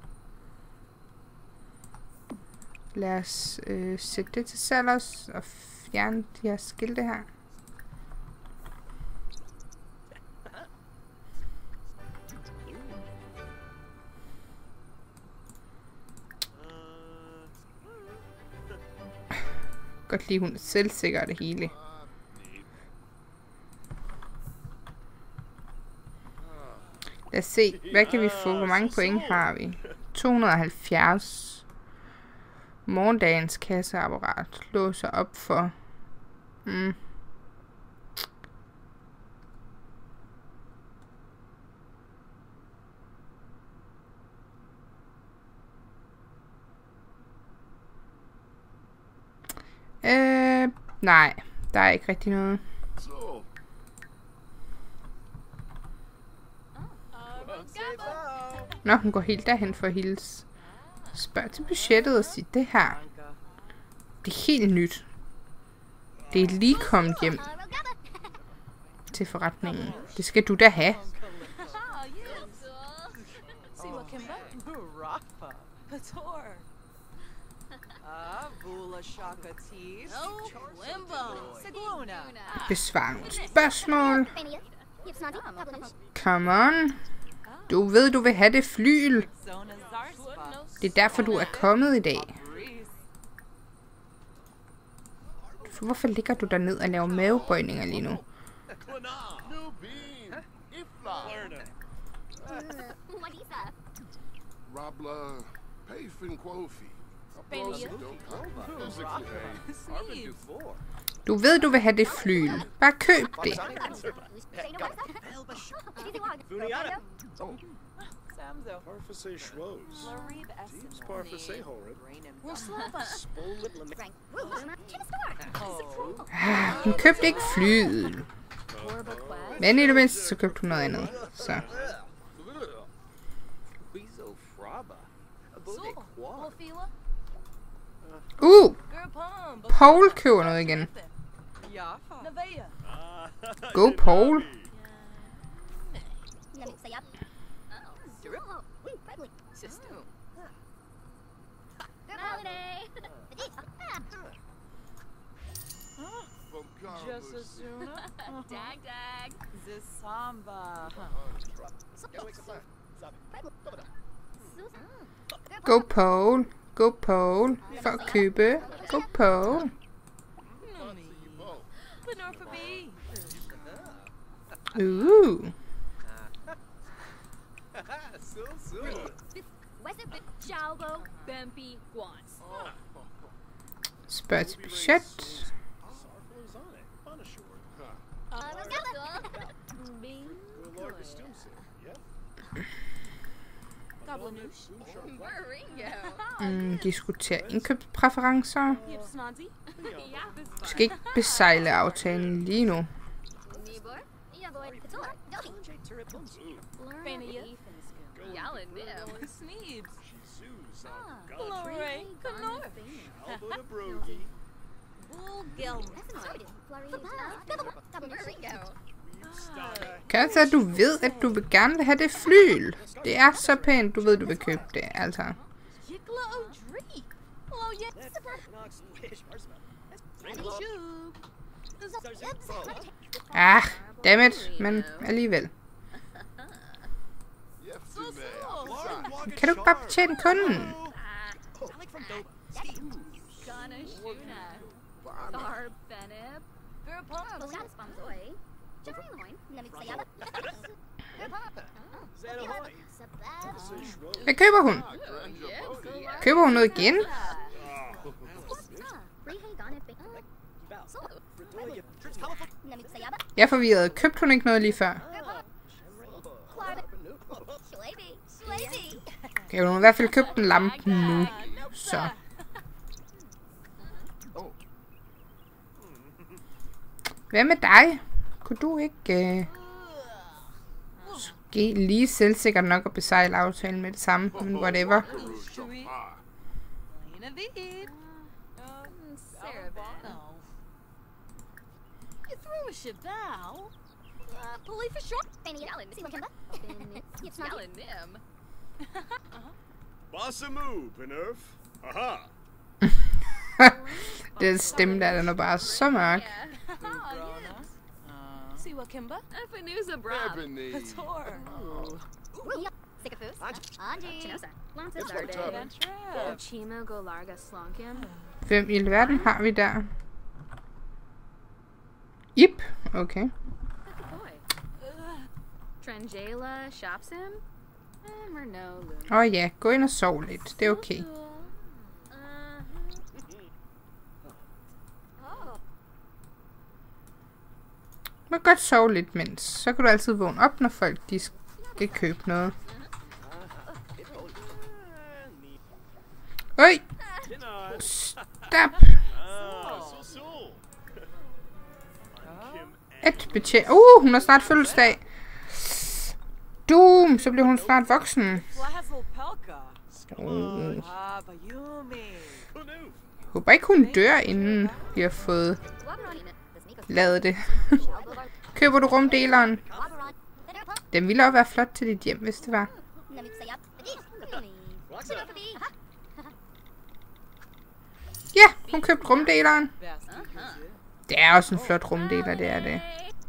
Lad os øh, sætte det til salg også. Og fjerne de her skilte her. Godt lide, hun er selvsikker det hele. Lad os se, hvad kan vi få? Hvor mange point har vi? to hundrede og halvfjerds. Morgendagens kasseapparat låser op for... Mm. Øh, nej, der er ikke rigtig noget. Nå, hun går helt derhen for at hilse. Spørg til budgettet og sig det her. Det er helt nyt. Det er lige kommet hjem til forretningen. Det skal du da have. Besvar nogle spørgsmål. Come on. Du ved, du vil have det flyl. Det er derfor, du er kommet i dag. Hvorfor ligger du der ned og laver mavebøjninger lige nu? Du ved, du vil have det flyl. Bare køb det. Ah, hun købte ikke flyet. Men i det mindste, så købte hun noget andet. Så. Uh! Paul køber noget igen. Go, Paul. Go, Paul. Go, Paul. For at købe. Go, Paul. Uh. Spørg til budget. Mm, diskutere indkøbspræferencer. Du skal ikke besejle aftalen lige nu. Kan det at du ved, at du vil gerne vil have det flyl? Det er så pænt, du ved, du vil købe det, altså. Ah, dammit, men alligevel. Kan du ikke bare betjene kunden? Hvad køber hun? Køber hun noget igen? Jeg er forvirret. Købte hun ikke noget lige før? Okay, hun har i hvert fald købt en lampe nu. Så. Hvad med dig? Kunne du ikke øh, måske lige selvsikkert nok at besejle aftalen med det samme, men whatever. Det stemme der, den er bare så mørk. Hvem i alverden har vi der? Ip, okay. Åh oh ja, gå ind og sov lidt. Det er okay. Du må godt sove lidt mens. Så kan du altid vågne op, når folk de skal købe noget. Øj! Stop! Et betjent. Uh, hun har snart fødselsdag. Doom, så bliver hun snart voksen. Uh. Håber ikke hun dør, inden vi har fået lavet det. Køber du rumdeleren? Den ville også være flot til dit hjem, hvis det var. Ja, hun købte rumdeleren. Det er også en flot rumdeler, det er det.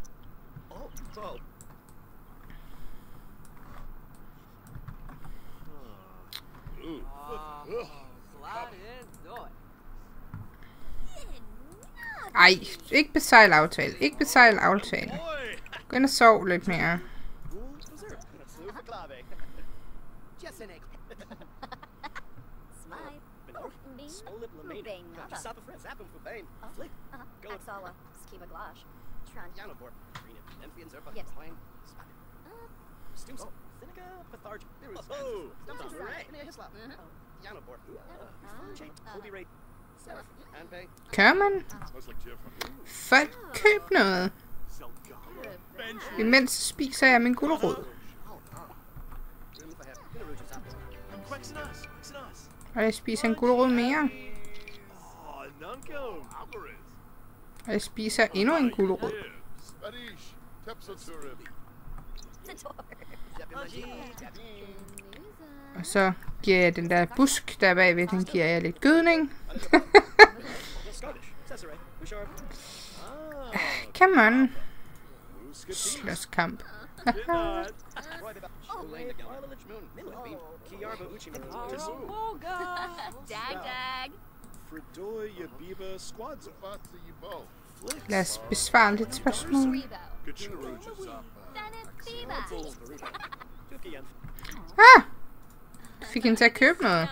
Ej, ikke besejl aftale. Ikke besejl aftale. Gå ind og sov lidt mere. Kan man? Folk køb noget. Imens spiser jeg min gulerod. Og jeg spiser en gulerod mere. Og jeg spiser endnu en gulerod. Og så giver jeg den der busk der bagved, den giver jeg lidt gødning. Come on. Slåskamp. Lad os besvare lidt spørgsmål. Ah! Du fik hende til at købe noget.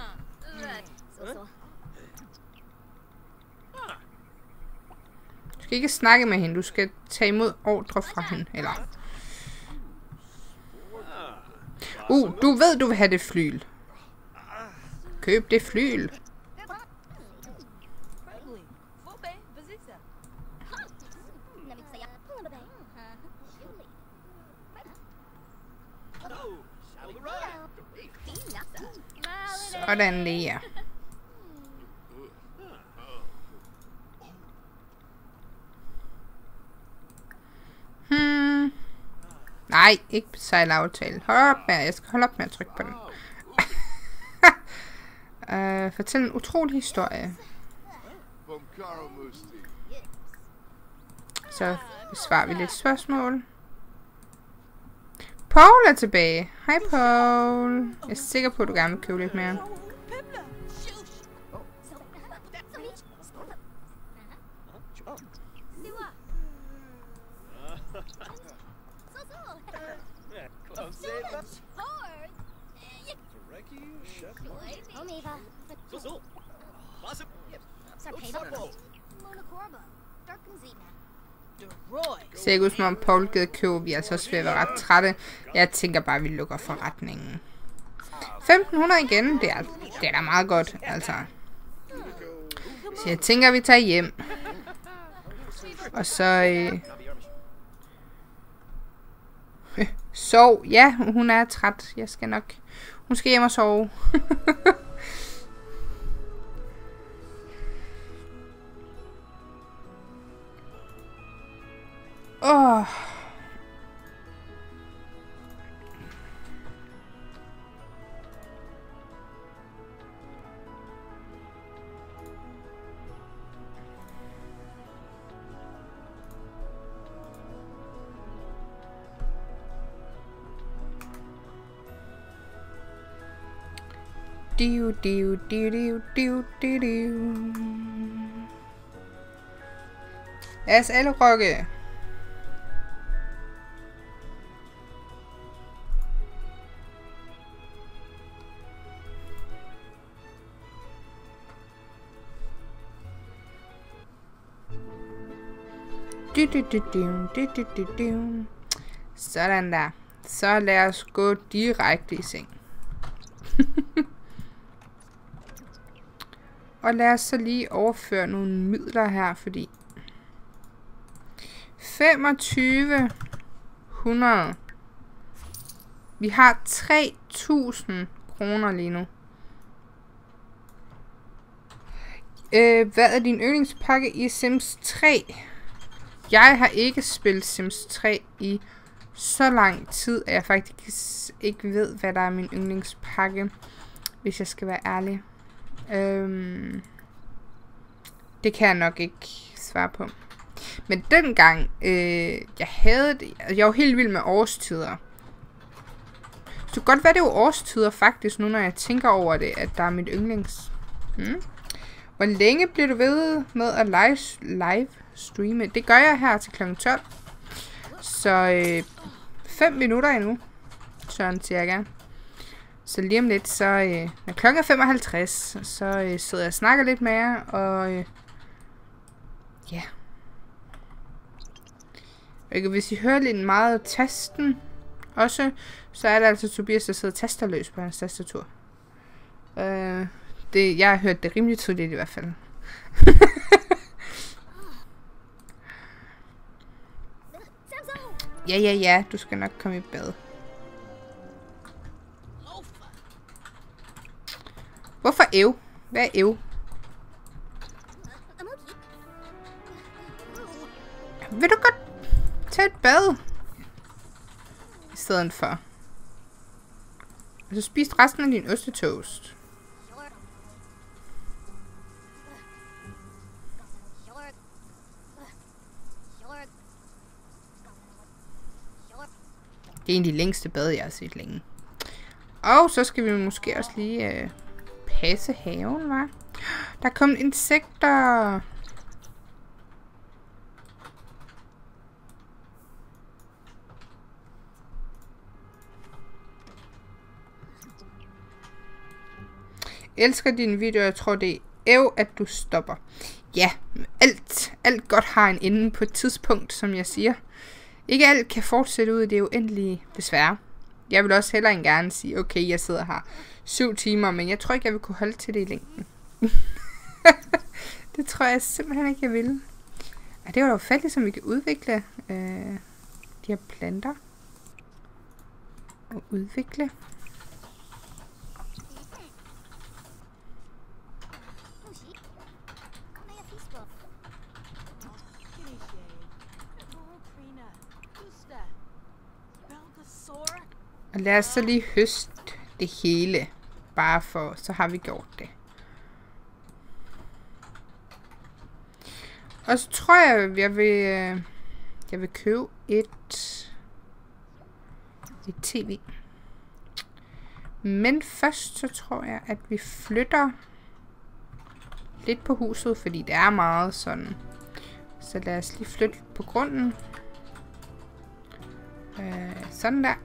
Du skal ikke snakke med hende, du skal tage imod ordre fra hende, eller... Uh, du ved, du vil have det flyl. Køb det flyl. Sådan der. Hmm. Nej, ikke sejlaftale. Hold op med, jeg skal holde op med at trykke på den. uh, fortæl en utrolig historie. Så besvarer vi lidt spørgsmål. Paul er tilbage. Hej Paul. Jeg er sikker på, at du gerne vil købe lidt mere. Det ser ikke ud som om Paul gider købe. Vi er altså også ved at være ret trætte. Jeg tænker bare, at vi lukker forretningen. femten hundrede igen. Det er, det er da meget godt, altså. Så jeg tænker, at vi tager hjem. Og så... Øh... Sov. Ja, hun er træt. Jeg skal nok... Hun skal hjem og sove. Åh. Diu, diu, diu, diu, diu, diu, diu. Lad os alle rokke. Du, du, du, du, du, du, du, du. Sådan der. Så lad os gå direkte i seng. Og lad os så lige overføre nogle midler her, fordi femogtyve hundrede. Vi har tre tusind kroner lige nu. Øh, hvad er din yndlingspakke i Sims tre? Jeg har ikke spillet Sims tre i så lang tid, at jeg faktisk ikke ved, hvad der er min yndlingspakke, hvis jeg skal være ærlig. Øhm, det kan jeg nok ikke svare på. Men dengang, øh, jeg havde det, jeg var helt vild med årstider. Så det kan godt være, det var årstider faktisk, nu når jeg tænker over det, at der er mit yndlings. Hmm? Hvor længe bliver du ved med at live, live streame? Det gør jeg her til klokken tolv. Så øh, fem minutter endnu, sådan cirka. Så lige om lidt, så øh, når klokken er femoghalvtreds, så øh, sidder jeg og snakker lidt med jer, og øh, ja. Og hvis I hører lidt meget tasten også, så er det altså Tobias, der sidder tasterløs på hans tastatur. Øh, det, jeg har hørt det rimelig tydeligt i hvert fald. Ja, ja, ja, du skal nok komme i bad. Hvorfor ev? Hvad er ev? Vil du godt tage et bad? I stedet for. Og så spis resten af din ostetoast. Det er en af de længste bad, jeg har set længe. Og så skal vi måske også lige øh, passe haven, hva'? Der er kommet insekter. Elsker dine videoer. Jeg tror, det er æv, at du stopper. Ja, alt, alt godt har en ende på et tidspunkt, som jeg siger. Ikke alt kan fortsætte ud i det uendelige, desværre. Jeg vil også hellere end gerne sige, okay, jeg sidder her syv timer, men jeg tror ikke, jeg vil kunne holde til det i længden. Det tror jeg simpelthen ikke, jeg vil. Ja, det var da ufatteligt, som vi kan udvikle øh, de her planter. Og udvikle. Og lad os så lige høste det hele. Bare for, så har vi gjort det. Og så tror jeg, jeg vil, jeg vil købe et, et tv. Men først så tror jeg, at vi flytter lidt på huset, fordi det er meget sådan. Så lad os lige flytte på grunden. Øh, sådan der.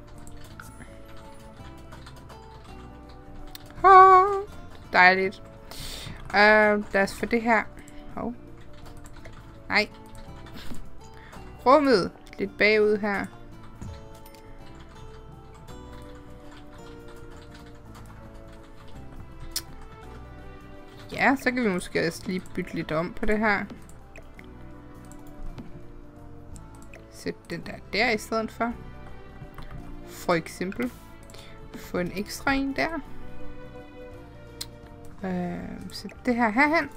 Oh, dejligt. Uh, lad os få det her. Oh. Nej. Rummet lidt bagud her. Ja, så kan vi måske også lige bytte lidt om på det her. Sæt den der der i stedet for. For eksempel. Få en ekstra en der. Øh, sæt det her herhen.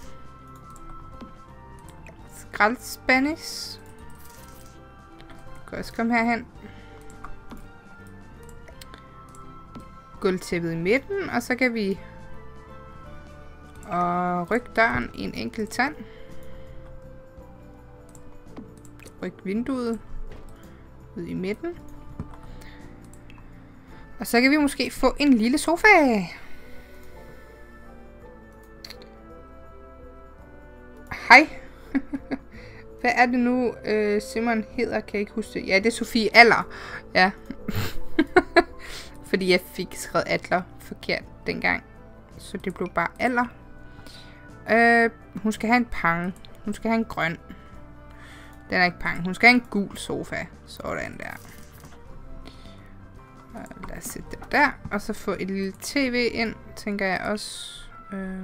Skraldspandis. Kan også komme herhen. Gulvtæppet i midten, og så kan vi og rykke døren i en enkelt tand. Ryk vinduet ud i midten. Og så kan vi måske få en lille sofa. Hej. Hvad er det nu, øh, Simon hedder? Kan jeg ikke huske det. Ja, det er Sofie Aller. Ja. Fordi jeg fik skrevet Adler forkert dengang. Så det blev bare Aller. Øh, hun skal have en pang. Hun skal have en grøn. Den er ikke pang. Hun skal have en gul sofa. Sådan der. Og lad os sætte det der. Og så få et lille tv ind, tænker jeg også. Øh,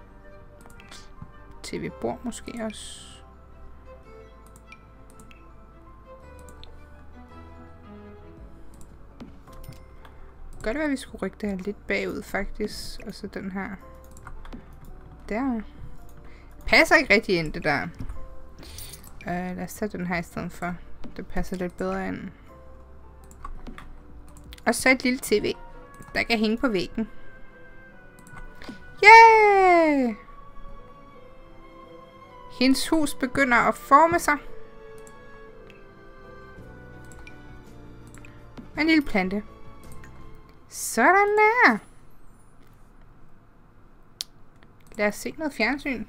tv-bord måske også. Godt være, at vi skulle rykke det her lidt bagud, faktisk. Og så den her. Der. Passer ikke rigtig ind, det der. Uh, lad os tage den her i stedet for. Det passer lidt bedre ind. Og så et lille tv, der kan hænge på væggen. Yay! Hendes hus begynder at forme sig. En lille plante. Sådan der. Lad os se noget fjernsyn.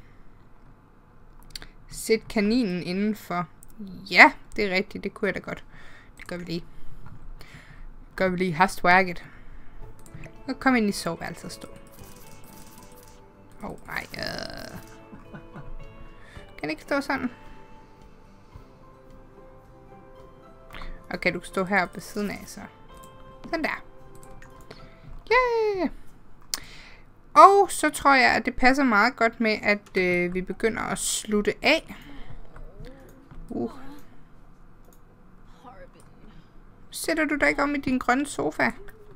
Sæt kaninen indenfor. Ja, det er rigtigt. Det kunne jeg da godt. Det gør vi lige. Det gør vi lige hastværket. Og kom ind i soveværelset og stå. Åh, oh, ej. Øh. Kan det ikke stå sådan? Okay, du kan stå heroppe ved siden af, så. Sådan der. Yeah! Og så tror jeg, at det passer meget godt med, at øh, vi begynder at slutte af. Uh. Sætter du dig ikke om i din grønne sofa?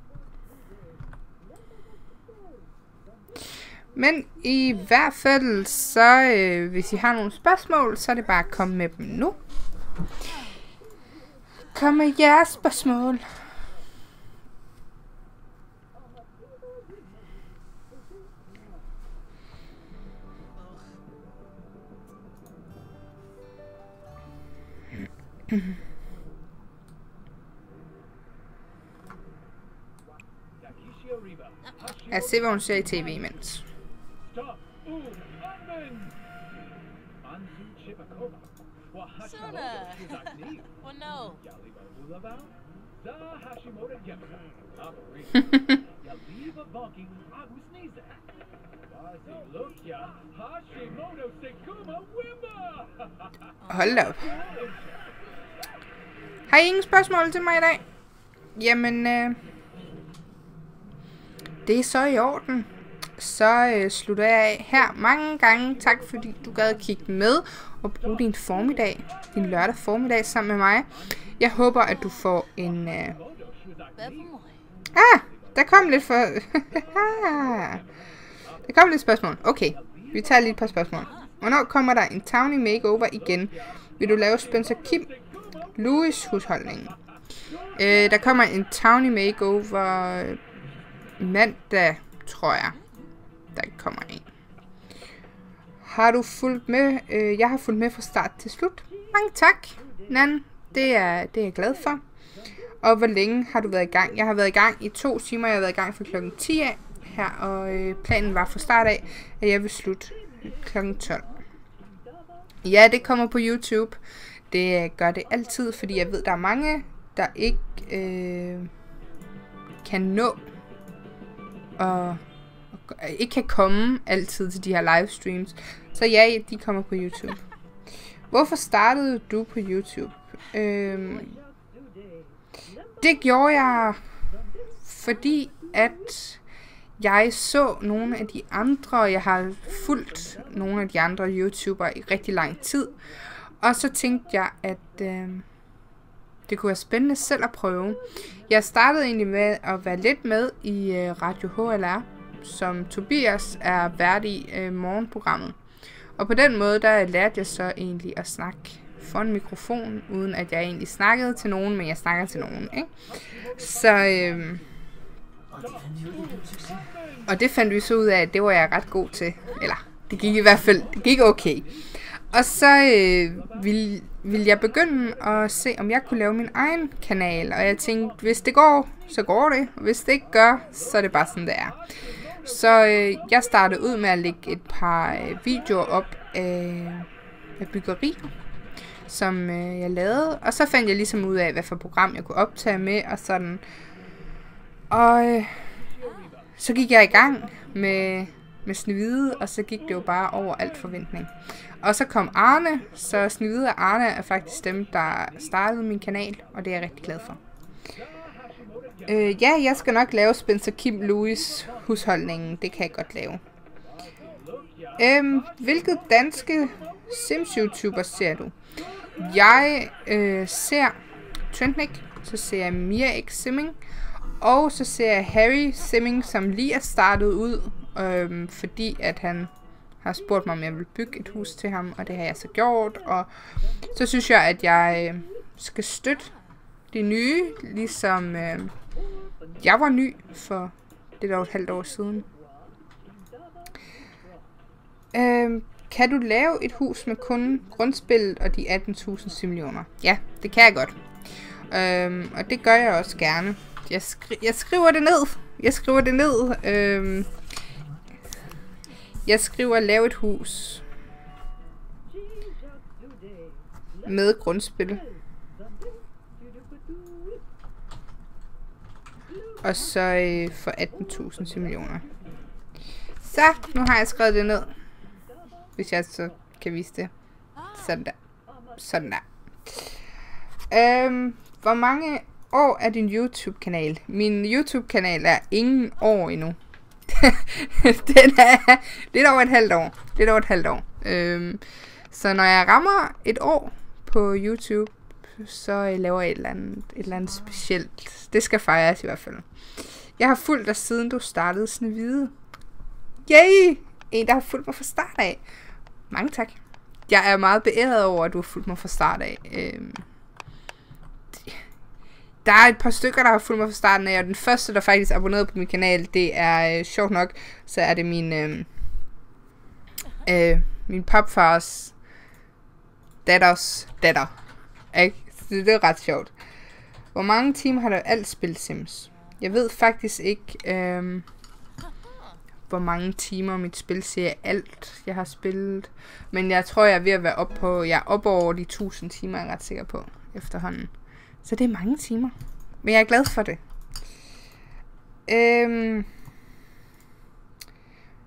Men i hvert fald, så øh, hvis I har nogle spørgsmål, så er det bare at komme med dem nu. Kom med jeres spørgsmål. Jeg ser, hvad hun ser i tv imens. Hold da op. Har I ingen spørgsmål til mig i dag? jamen, øh, det er så i orden. Så øh, slutter jeg af her. Mange gange tak, fordi du gad at kigge med og bruge din formiddag, din lørdag formiddag sammen med mig. Jeg håber, at du får en... Øh... Ah, der kom lidt for... der kom lidt spørgsmål. Okay, vi tager lige et par spørgsmål. Hvornår kommer der en Townie makeover igen? Vil du lave Spencer Kim Louis husholdningen? Øh, der kommer en Townie makeover mandag, tror jeg. Der kommer en. Har du fulgt med? Øh, jeg har fulgt med fra start til slut. Mange tak, Nan. Det er, det er jeg glad for. Og hvor længe har du været i gang? Jeg har været i gang i to timer. Jeg har været i gang fra klokken ti af her. Og øh, planen var fra start af, at jeg vil slutte klokken tolv. Ja, det kommer på YouTube. Det gør det altid, fordi jeg ved, der er mange, der ikke øh, kan nå og ikke kan komme altid til de her livestreams. Så ja, de kommer på YouTube. Hvorfor startede du på YouTube? Øhm, det gjorde jeg, fordi at jeg så nogle af de andre, jeg har fulgt nogle af de andre YouTubere i rigtig lang tid. Og så tænkte jeg, at øh, det kunne være spændende selv at prøve. Jeg startede egentlig med at være lidt med i øh, Radio H L R, som Tobias er vært i øh, morgenprogrammet. Og på den måde, der lærte jeg så egentlig at snakke for en mikrofon, uden at jeg egentlig snakkede til nogen, men jeg snakker til nogen, ikke? Så, øh, og det fandt vi så ud af, at det var jeg ret god til. Eller, det gik i hvert fald, det gik okay. Og så øh, ville, ville jeg begynde at se, om jeg kunne lave min egen kanal. Og jeg tænkte, hvis det går, så går det. Og hvis det ikke gør, så er det bare sådan, det er. Så øh, jeg startede ud med at lægge et par øh, videoer op af, af byggeri, som øh, jeg lavede. Og så fandt jeg ligesom ud af, hvad for program jeg kunne optage med og sådan. Og øh, så gik jeg i gang med, med Snehvide, og så gik det jo bare over alt forventning. Og så kom Arne, så Snehvide og Arne er faktisk dem, der startede min kanal, og det er jeg rigtig glad for. Øh, ja, jeg skal nok lave Spencer Kim Louis husholdningen, det kan jeg godt lave. Øhm, hvilket danske Sims-YouTuber ser du? Jeg øh, ser Trendnick, så ser jeg Mia X Simming, og så ser jeg Harry Simming, som lige er startet ud, øh, fordi at han har spurgt mig, om jeg vil bygge et hus til ham, og det har jeg så gjort. Og så synes jeg, at jeg øh, skal støtte de nye, ligesom øh, jeg var ny for det der et halvt år siden. Øh, kan du lave et hus med kun grundspillet og de atten tusind simillioner? Ja, det kan jeg godt. Øh, og det gør jeg også gerne. Jeg, skri- jeg skriver det ned. Jeg skriver det ned. Øh, Jeg skriver lave et hus med grundspil. Og så øh, for atten tusind simillioner. Så, nu har jeg skrevet det ned. Hvis jeg så kan vise det. Sådan der. Sådan der. Øhm, hvor mange år er din YouTube-kanal? Min YouTube-kanal er ingen år endnu. Den er lidt over et halvt år. Lidt over et halvt år. Øhm, så når jeg rammer et år på YouTube, så laver jeg et eller andet, et eller andet specielt. Det skal fejres i hvert fald. Jeg har fulgt dig siden du startede Snehvide. Yay! En, der har fulgt mig fra start af. Mange tak. Jeg er meget beæret over, at du har fulgt mig fra start af. Øhm, Der er et par stykker, der har fulgt mig fra starten af, og den første, der faktisk abonnerede på min kanal, det er, øh, sjovt nok, så er det min, øh, øh, min papfars datters datter. Ikke? Så det er ret sjovt. Hvor mange timer har du alt spillet Sims? Jeg ved faktisk ikke, øh, hvor mange timer mit spil siger alt, jeg har spillet. Men jeg tror, jeg er ved at være op på, jeg er op over de tusind timer, jeg er ret sikker på efterhånden. Så det er mange timer. Men jeg er glad for det. Øhm.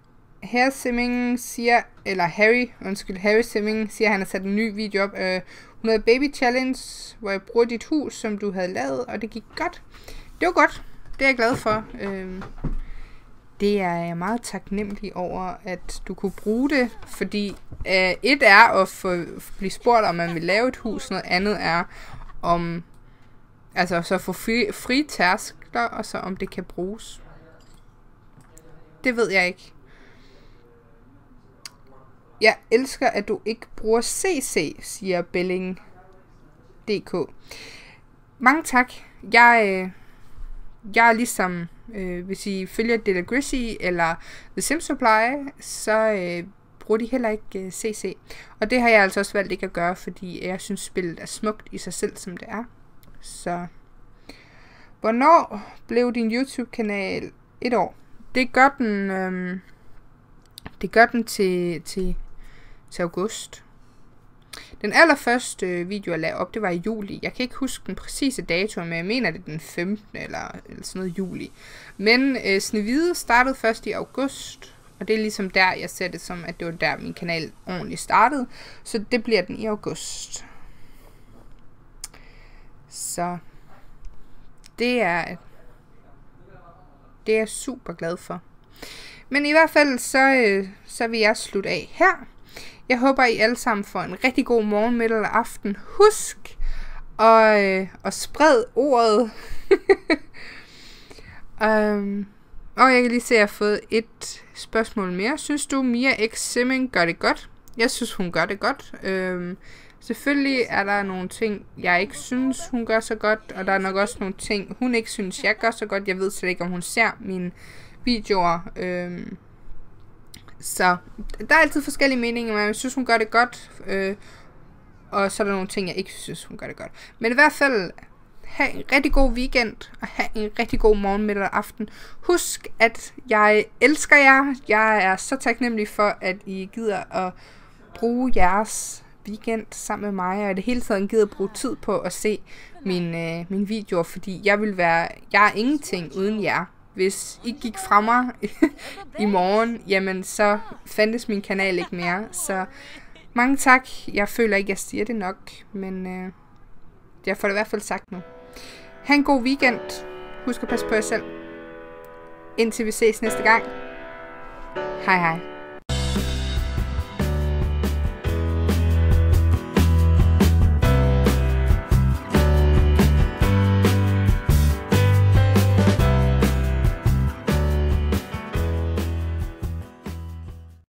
Harry Simming siger, eller Harry, undskyld, Harry Simming siger, at han har sat en ny video op. Øh, hundrede baby challenge, hvor jeg bruger dit hus, som du havde lavet, og det gik godt. Det var godt. Det er jeg glad for. Øhm, det er jeg meget taknemmelig over, at du kunne bruge det, fordi øh, et er at få, blive spurgt, om man vil lave et hus, noget andet er om, altså så få fri, fri tærskler, og så om det kan bruges. Det ved jeg ikke. Jeg elsker, at du ikke bruger C C, siger Belling punktum d k. Mange tak. Jeg, øh, jeg er ligesom, øh, hvis I følger Della Grissy eller The Sim Supply, så øh, bruger de heller ikke øh, C C. Og det har jeg altså også valgt ikke at gøre, fordi jeg synes, spillet er smukt i sig selv, som det er. Så hvornår blev din YouTube-kanal et år? Det gør den, øh, det gør den til, til, til august. Den allerførste video, jeg lavede op, det var i juli. Jeg kan ikke huske den præcise dato, men jeg mener, det er den femtende eller, eller sådan noget juli. Men øh, Snehvide startede først i august, og det er ligesom der, jeg ser det som, at det var der, min kanal ordentligt startede. Så det bliver den i august. Så det er, det er jeg super glad for. Men i hvert fald, så, øh, så vil jeg slutte af her. Jeg håber, I alle sammen får en rigtig god morgen, middag eller aften. Husk at, øh, at sprede ordet. um, og jeg kan lige se, at jeg har fået et spørgsmål mere. Synes du, Mia X Simming gør det godt? Jeg synes, hun gør det godt. Um, selvfølgelig er der nogle ting, jeg ikke synes, hun gør så godt. Og der er nok også nogle ting, hun ikke synes, jeg gør så godt. Jeg ved slet ikke, om hun ser mine videoer. Um, Så der er altid forskellige meninger, men jeg synes, hun gør det godt. Øh, og så er der nogle ting, jeg ikke synes, hun gør det godt. Men i hvert fald, have en rigtig god weekend, og have en rigtig god morgen, middag og aften. Husk, at jeg elsker jer. Jeg er så taknemmelig for, at I gider at bruge jeres weekend sammen med mig, og i det hele taget gider at bruge tid på at se mine, øh, mine videoer, fordi jeg vil være, jeg er ingenting uden jer. Hvis I gik fra mig i morgen, jamen så fandtes min kanal ikke mere. Så mange tak. Jeg føler ikke, jeg siger det nok, men øh, jeg får det i hvert fald sagt nu. Ha' en god weekend. Husk at passe på jer selv. Indtil vi ses næste gang. Hej hej.